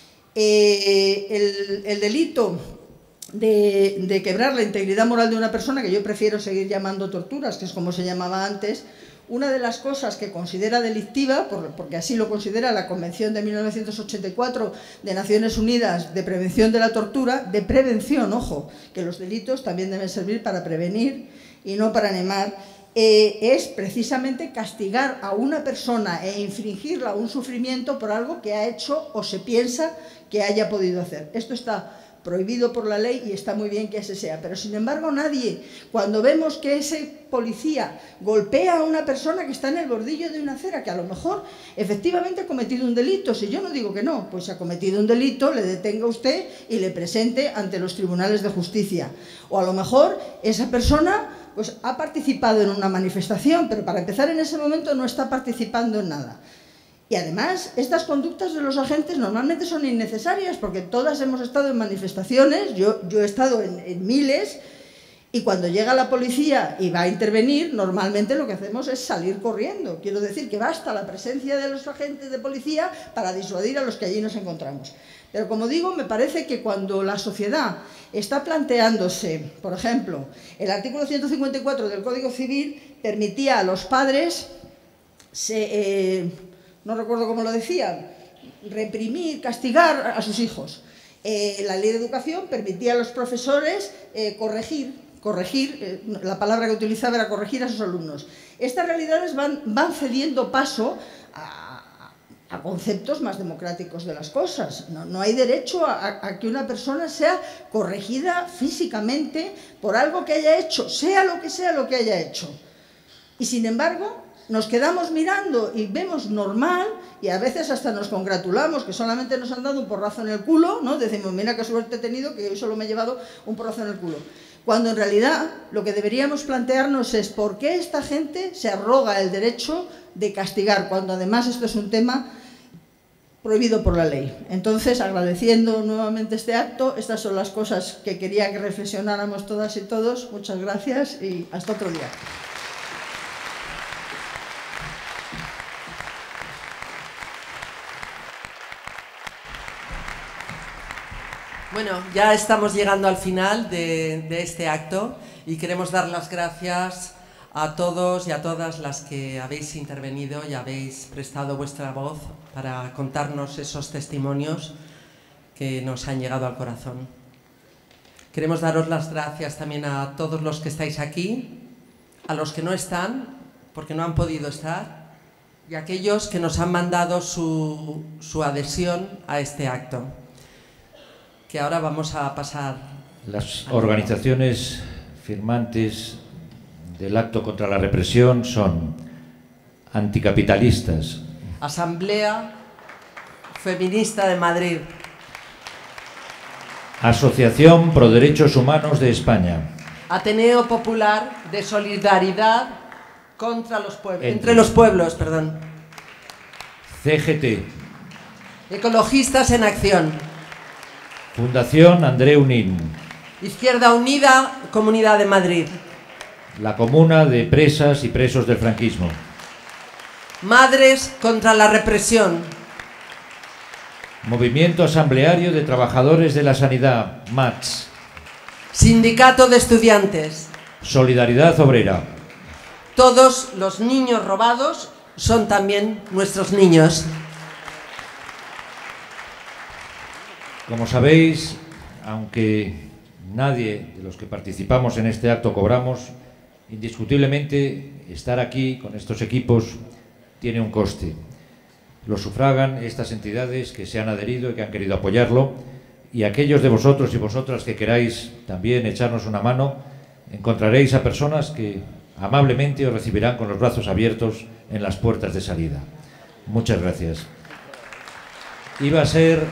El delito de quebrar la integridad moral de una persona, que yo prefiero seguir llamando torturas, que es como se llamaba antes, una de las cosas que considera delictiva, porque así lo considera la Convención de 1984 de Naciones Unidas de Prevención de la Tortura, de prevención, ojo, que los delitos también deben servir para prevenir y no para animar, es precisamente castigar a una persona e infringirla un sufrimiento por algo que ha hecho o se piensa que haya podido hacer. Esto está prohibido por la ley y está muy bien que ese sea, pero sin embargo nadie, cuando vemos que ese policía golpea a una persona que está en el bordillo de una acera, que a lo mejor efectivamente ha cometido un delito, si yo no digo que no, pues ha cometido un delito, le detenga usted y le presente ante los tribunales de justicia. O a lo mejor esa persona pues ha participado en una manifestación, pero para empezar en ese momento no está participando en nada. Y además, estas conductas de los agentes normalmente son innecesarias, porque todas hemos estado en manifestaciones, yo he estado en miles, y cuando llega la policía y va a intervenir, normalmente lo que hacemos es salir corriendo. Quiero decir que basta la presencia de los agentes de policía para disuadir a los que allí nos encontramos. Pero como digo, me parece que cuando la sociedad está planteándose, por ejemplo, el artículo 154 del Código Civil permitía a los padres, no recuerdo cómo lo decían, reprimir, castigar a sus hijos. La ley de educación permitía a los profesores corregir, la palabra que utilizaba era corregir a sus alumnos. Estas realidades van cediendo paso a conceptos más democráticos de las cosas. No hay derecho a que una persona sea corregida físicamente por algo que haya hecho, sea lo que haya hecho. Y sin embargo, nos quedamos mirando y vemos normal, y a veces hasta nos congratulamos que solamente nos han dado un porrazo en el culo, ¿no? Decimos, mira qué suerte he tenido, que hoy solo me he llevado un porrazo en el culo. Cuando en realidad lo que deberíamos plantearnos es por qué esta gente se arroga el derecho de castigar, cuando además esto es un tema prohibido por la ley. Entonces, agradeciendo nuevamente este acto, estas son las cosas que quería que reflexionáramos todas y todos. Muchas gracias y hasta otro día. Bueno, ya estamos llegando al final de este acto y queremos dar las gracias a todos y a todas las que habéis intervenido y habéis prestado vuestra voz para contarnos esos testimonios que nos han llegado al corazón. Queremos daros las gracias también a todos los que estáis aquí, a los que no están, porque no han podido estar, y a aquellos que nos han mandado su adhesión a este acto, que ahora vamos a pasar. Las organizaciones firmantes del acto contra la represión son anticapitalistas, Asamblea Feminista de Madrid, Asociación Pro Derechos Humanos de España, Ateneo Popular de Solidaridad contra los pueblos, entre los pueblos, perdón, CGT, Ecologistas en Acción, Fundación Andreu Nin, Izquierda Unida, Comunidad de Madrid, la Comuna de Presas y Presos del Franquismo, Madres contra la Represión, Movimiento Asambleario de Trabajadores de la Sanidad, MATS, Sindicato de Estudiantes, Solidaridad Obrera. Todos los niños robados son también nuestros niños. Como sabéis, aunque nadie de los que participamos en este acto cobramos, indiscutiblemente estar aquí con estos equipos tiene un coste. Lo sufragan estas entidades que se han adherido y que han querido apoyarlo, y aquellos de vosotros y vosotras que queráis también echarnos una mano, encontraréis a personas que amablemente os recibirán con los brazos abiertos en las puertas de salida. Muchas gracias. Iba a ser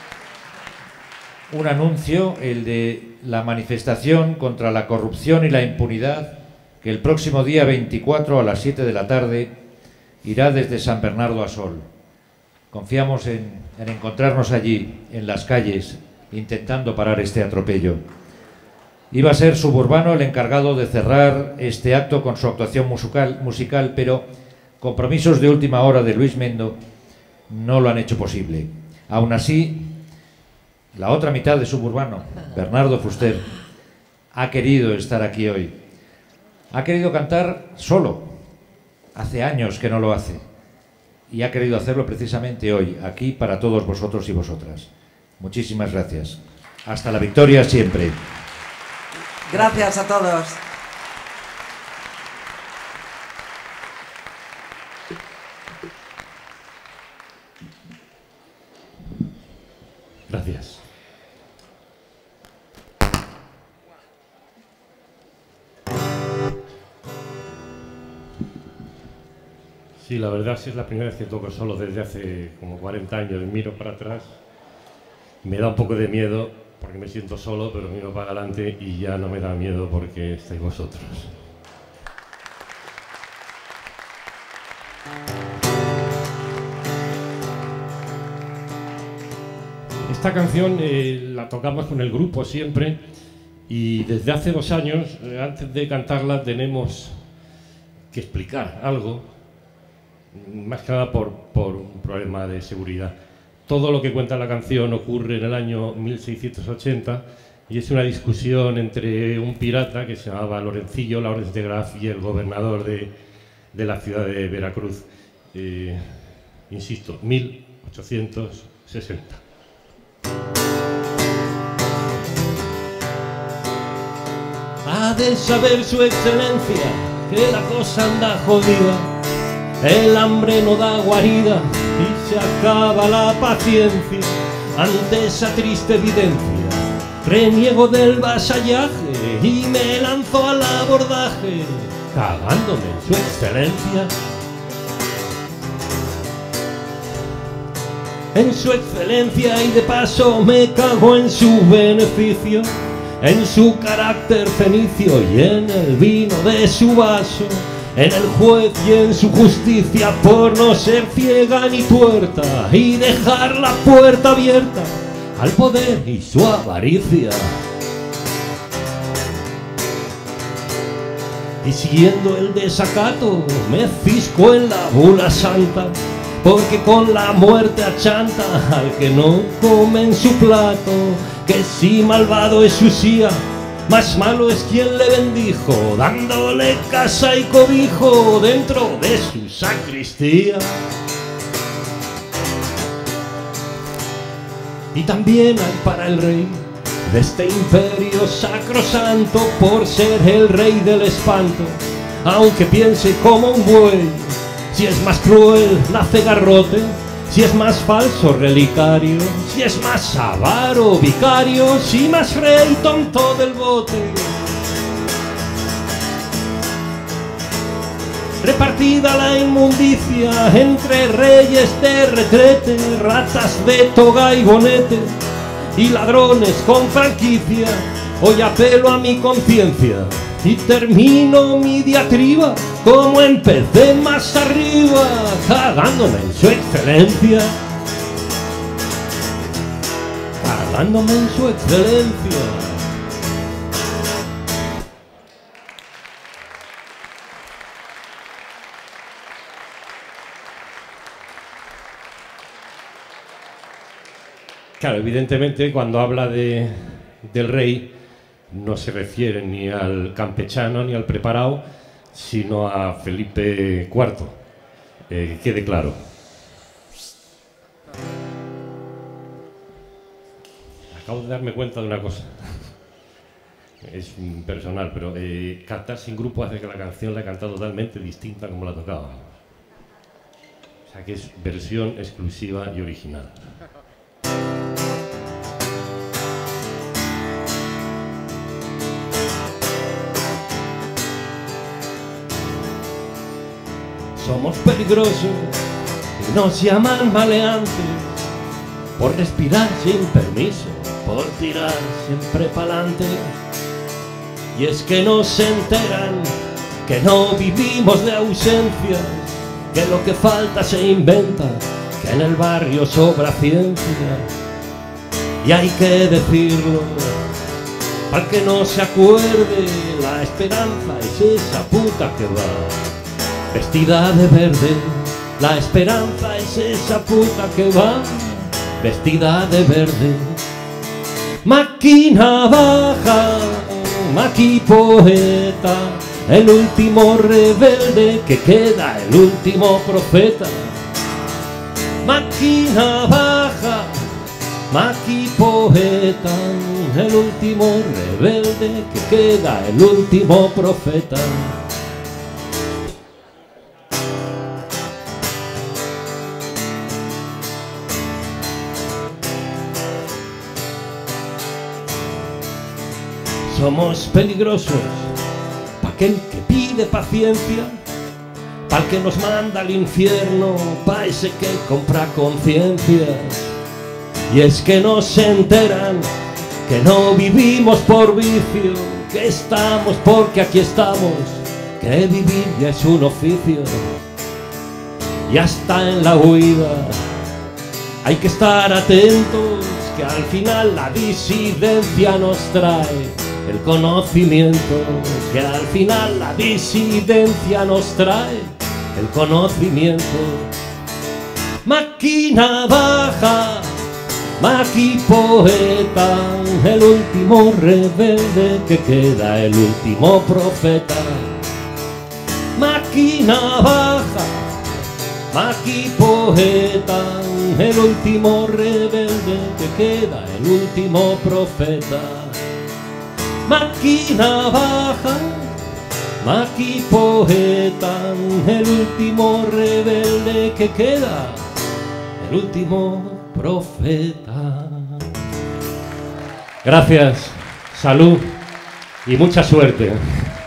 un anuncio, el de la manifestación contra la corrupción y la impunidad, que el próximo día 24 a las 7 de la tarde irá desde San Bernardo a Sol. Confiamos en encontrarnos allí, en las calles, intentando parar este atropello. Iba a ser Suburbano el encargado de cerrar este acto con su actuación musical, pero compromisos de última hora de Luis Mendo no lo han hecho posible. Aún así, la otra mitad de Suburbano, Bernardo Fuster, ha querido estar aquí hoy. Ha querido cantar solo. Hace años que no lo hace. Y ha querido hacerlo precisamente hoy, aquí para todos vosotros y vosotras. Muchísimas gracias. Hasta la victoria siempre. Gracias a todos. Gracias. Sí, la verdad sí es la primera vez que toco solo desde hace como 40 años. Miro para atrás, me da un poco de miedo porque me siento solo, pero miro para adelante y ya no me da miedo porque estáis vosotros. Esta canción la tocamos con el grupo siempre y desde hace 2 años, antes de cantarla, tenemos que explicar algo, más que nada por un problema de seguridad. Todo lo que cuenta la canción ocurre en el año 1680 y es una discusión entre un pirata que se llamaba Lorencillo Lawrence de Graff y el gobernador de la ciudad de Veracruz. Insisto, 1860. Ha de saber su excelencia que la cosa anda jodida, el hambre no da guarida y se acaba la paciencia ante esa triste evidencia. Reniego del vasallaje y me lanzo al abordaje, cagándome en su excelencia. En su excelencia y de paso me cago en su beneficio, en su carácter fenicio y en el vino de su vaso, en el juez y en su justicia por no ser ciega ni tuerta y dejar la puerta abierta al poder y su avaricia. Y siguiendo el desacato me cisco en la bula santa, porque con la muerte achanta al que no come en su plato, que si malvado es su sía Más malo es quien le bendijo, dándole casa y cobijo dentro de su sacristía. Y también hay para el rey de este imperio sacrosanto, por ser el rey del espanto, aunque piense como un buey, si es más cruel nace garrote, si es más falso relicario, si es más avaro vicario, si más rey tonto del bote. Repartida la inmundicia entre reyes de retrete, ratas de toga y bonete y ladrones con franquicia, hoy apelo a mi conciencia y termino mi diatriba como empecé más arriba, cagándome en su excelencia, cagándome en su excelencia. Claro, evidentemente cuando habla del rey no se refiere ni al campechano ni al preparado, sino a Felipe IV, que quede claro. Acabo de darme cuenta de una cosa, es personal, pero cantar sin grupo hace que la canción la he cantado totalmente distinta como la tocaba. O sea que es versión exclusiva y original. Somos peligrosos y nos llaman maleantes por respirar sin permiso, por tirar siempre pa'lante. Y es que no se enteran que no vivimos de ausencias, que lo que falta se inventa, que en el barrio sobra ciencia. Y hay que decirlo, para que no se acuerde, la esperanza es esa puta que va vestida de verde, la esperanza es esa puta que va vestida de verde. Máquina baja, maqui poeta, el último rebelde que queda, el último profeta. Máquina baja, maqui poeta, el último rebelde que queda, el último profeta. Somos peligrosos pa' aquel que pide paciencia, pa' el que nos manda al infierno, pa' ese que compra conciencias. Y es que no se enteran que no vivimos por vicio, que estamos porque aquí estamos, que vivir ya es un oficio. Y hasta en la huida hay que estar atentos, que al final la disidencia nos trae el conocimiento, que al final la disidencia nos trae el conocimiento. Máquina baja, maqui poeta, el último rebelde que queda, el último profeta. Máquina baja, maqui poeta, el último rebelde que queda, el último profeta. Máquina baja, maqui poeta, el último rebelde que queda, el último profeta. Gracias, salud y mucha suerte.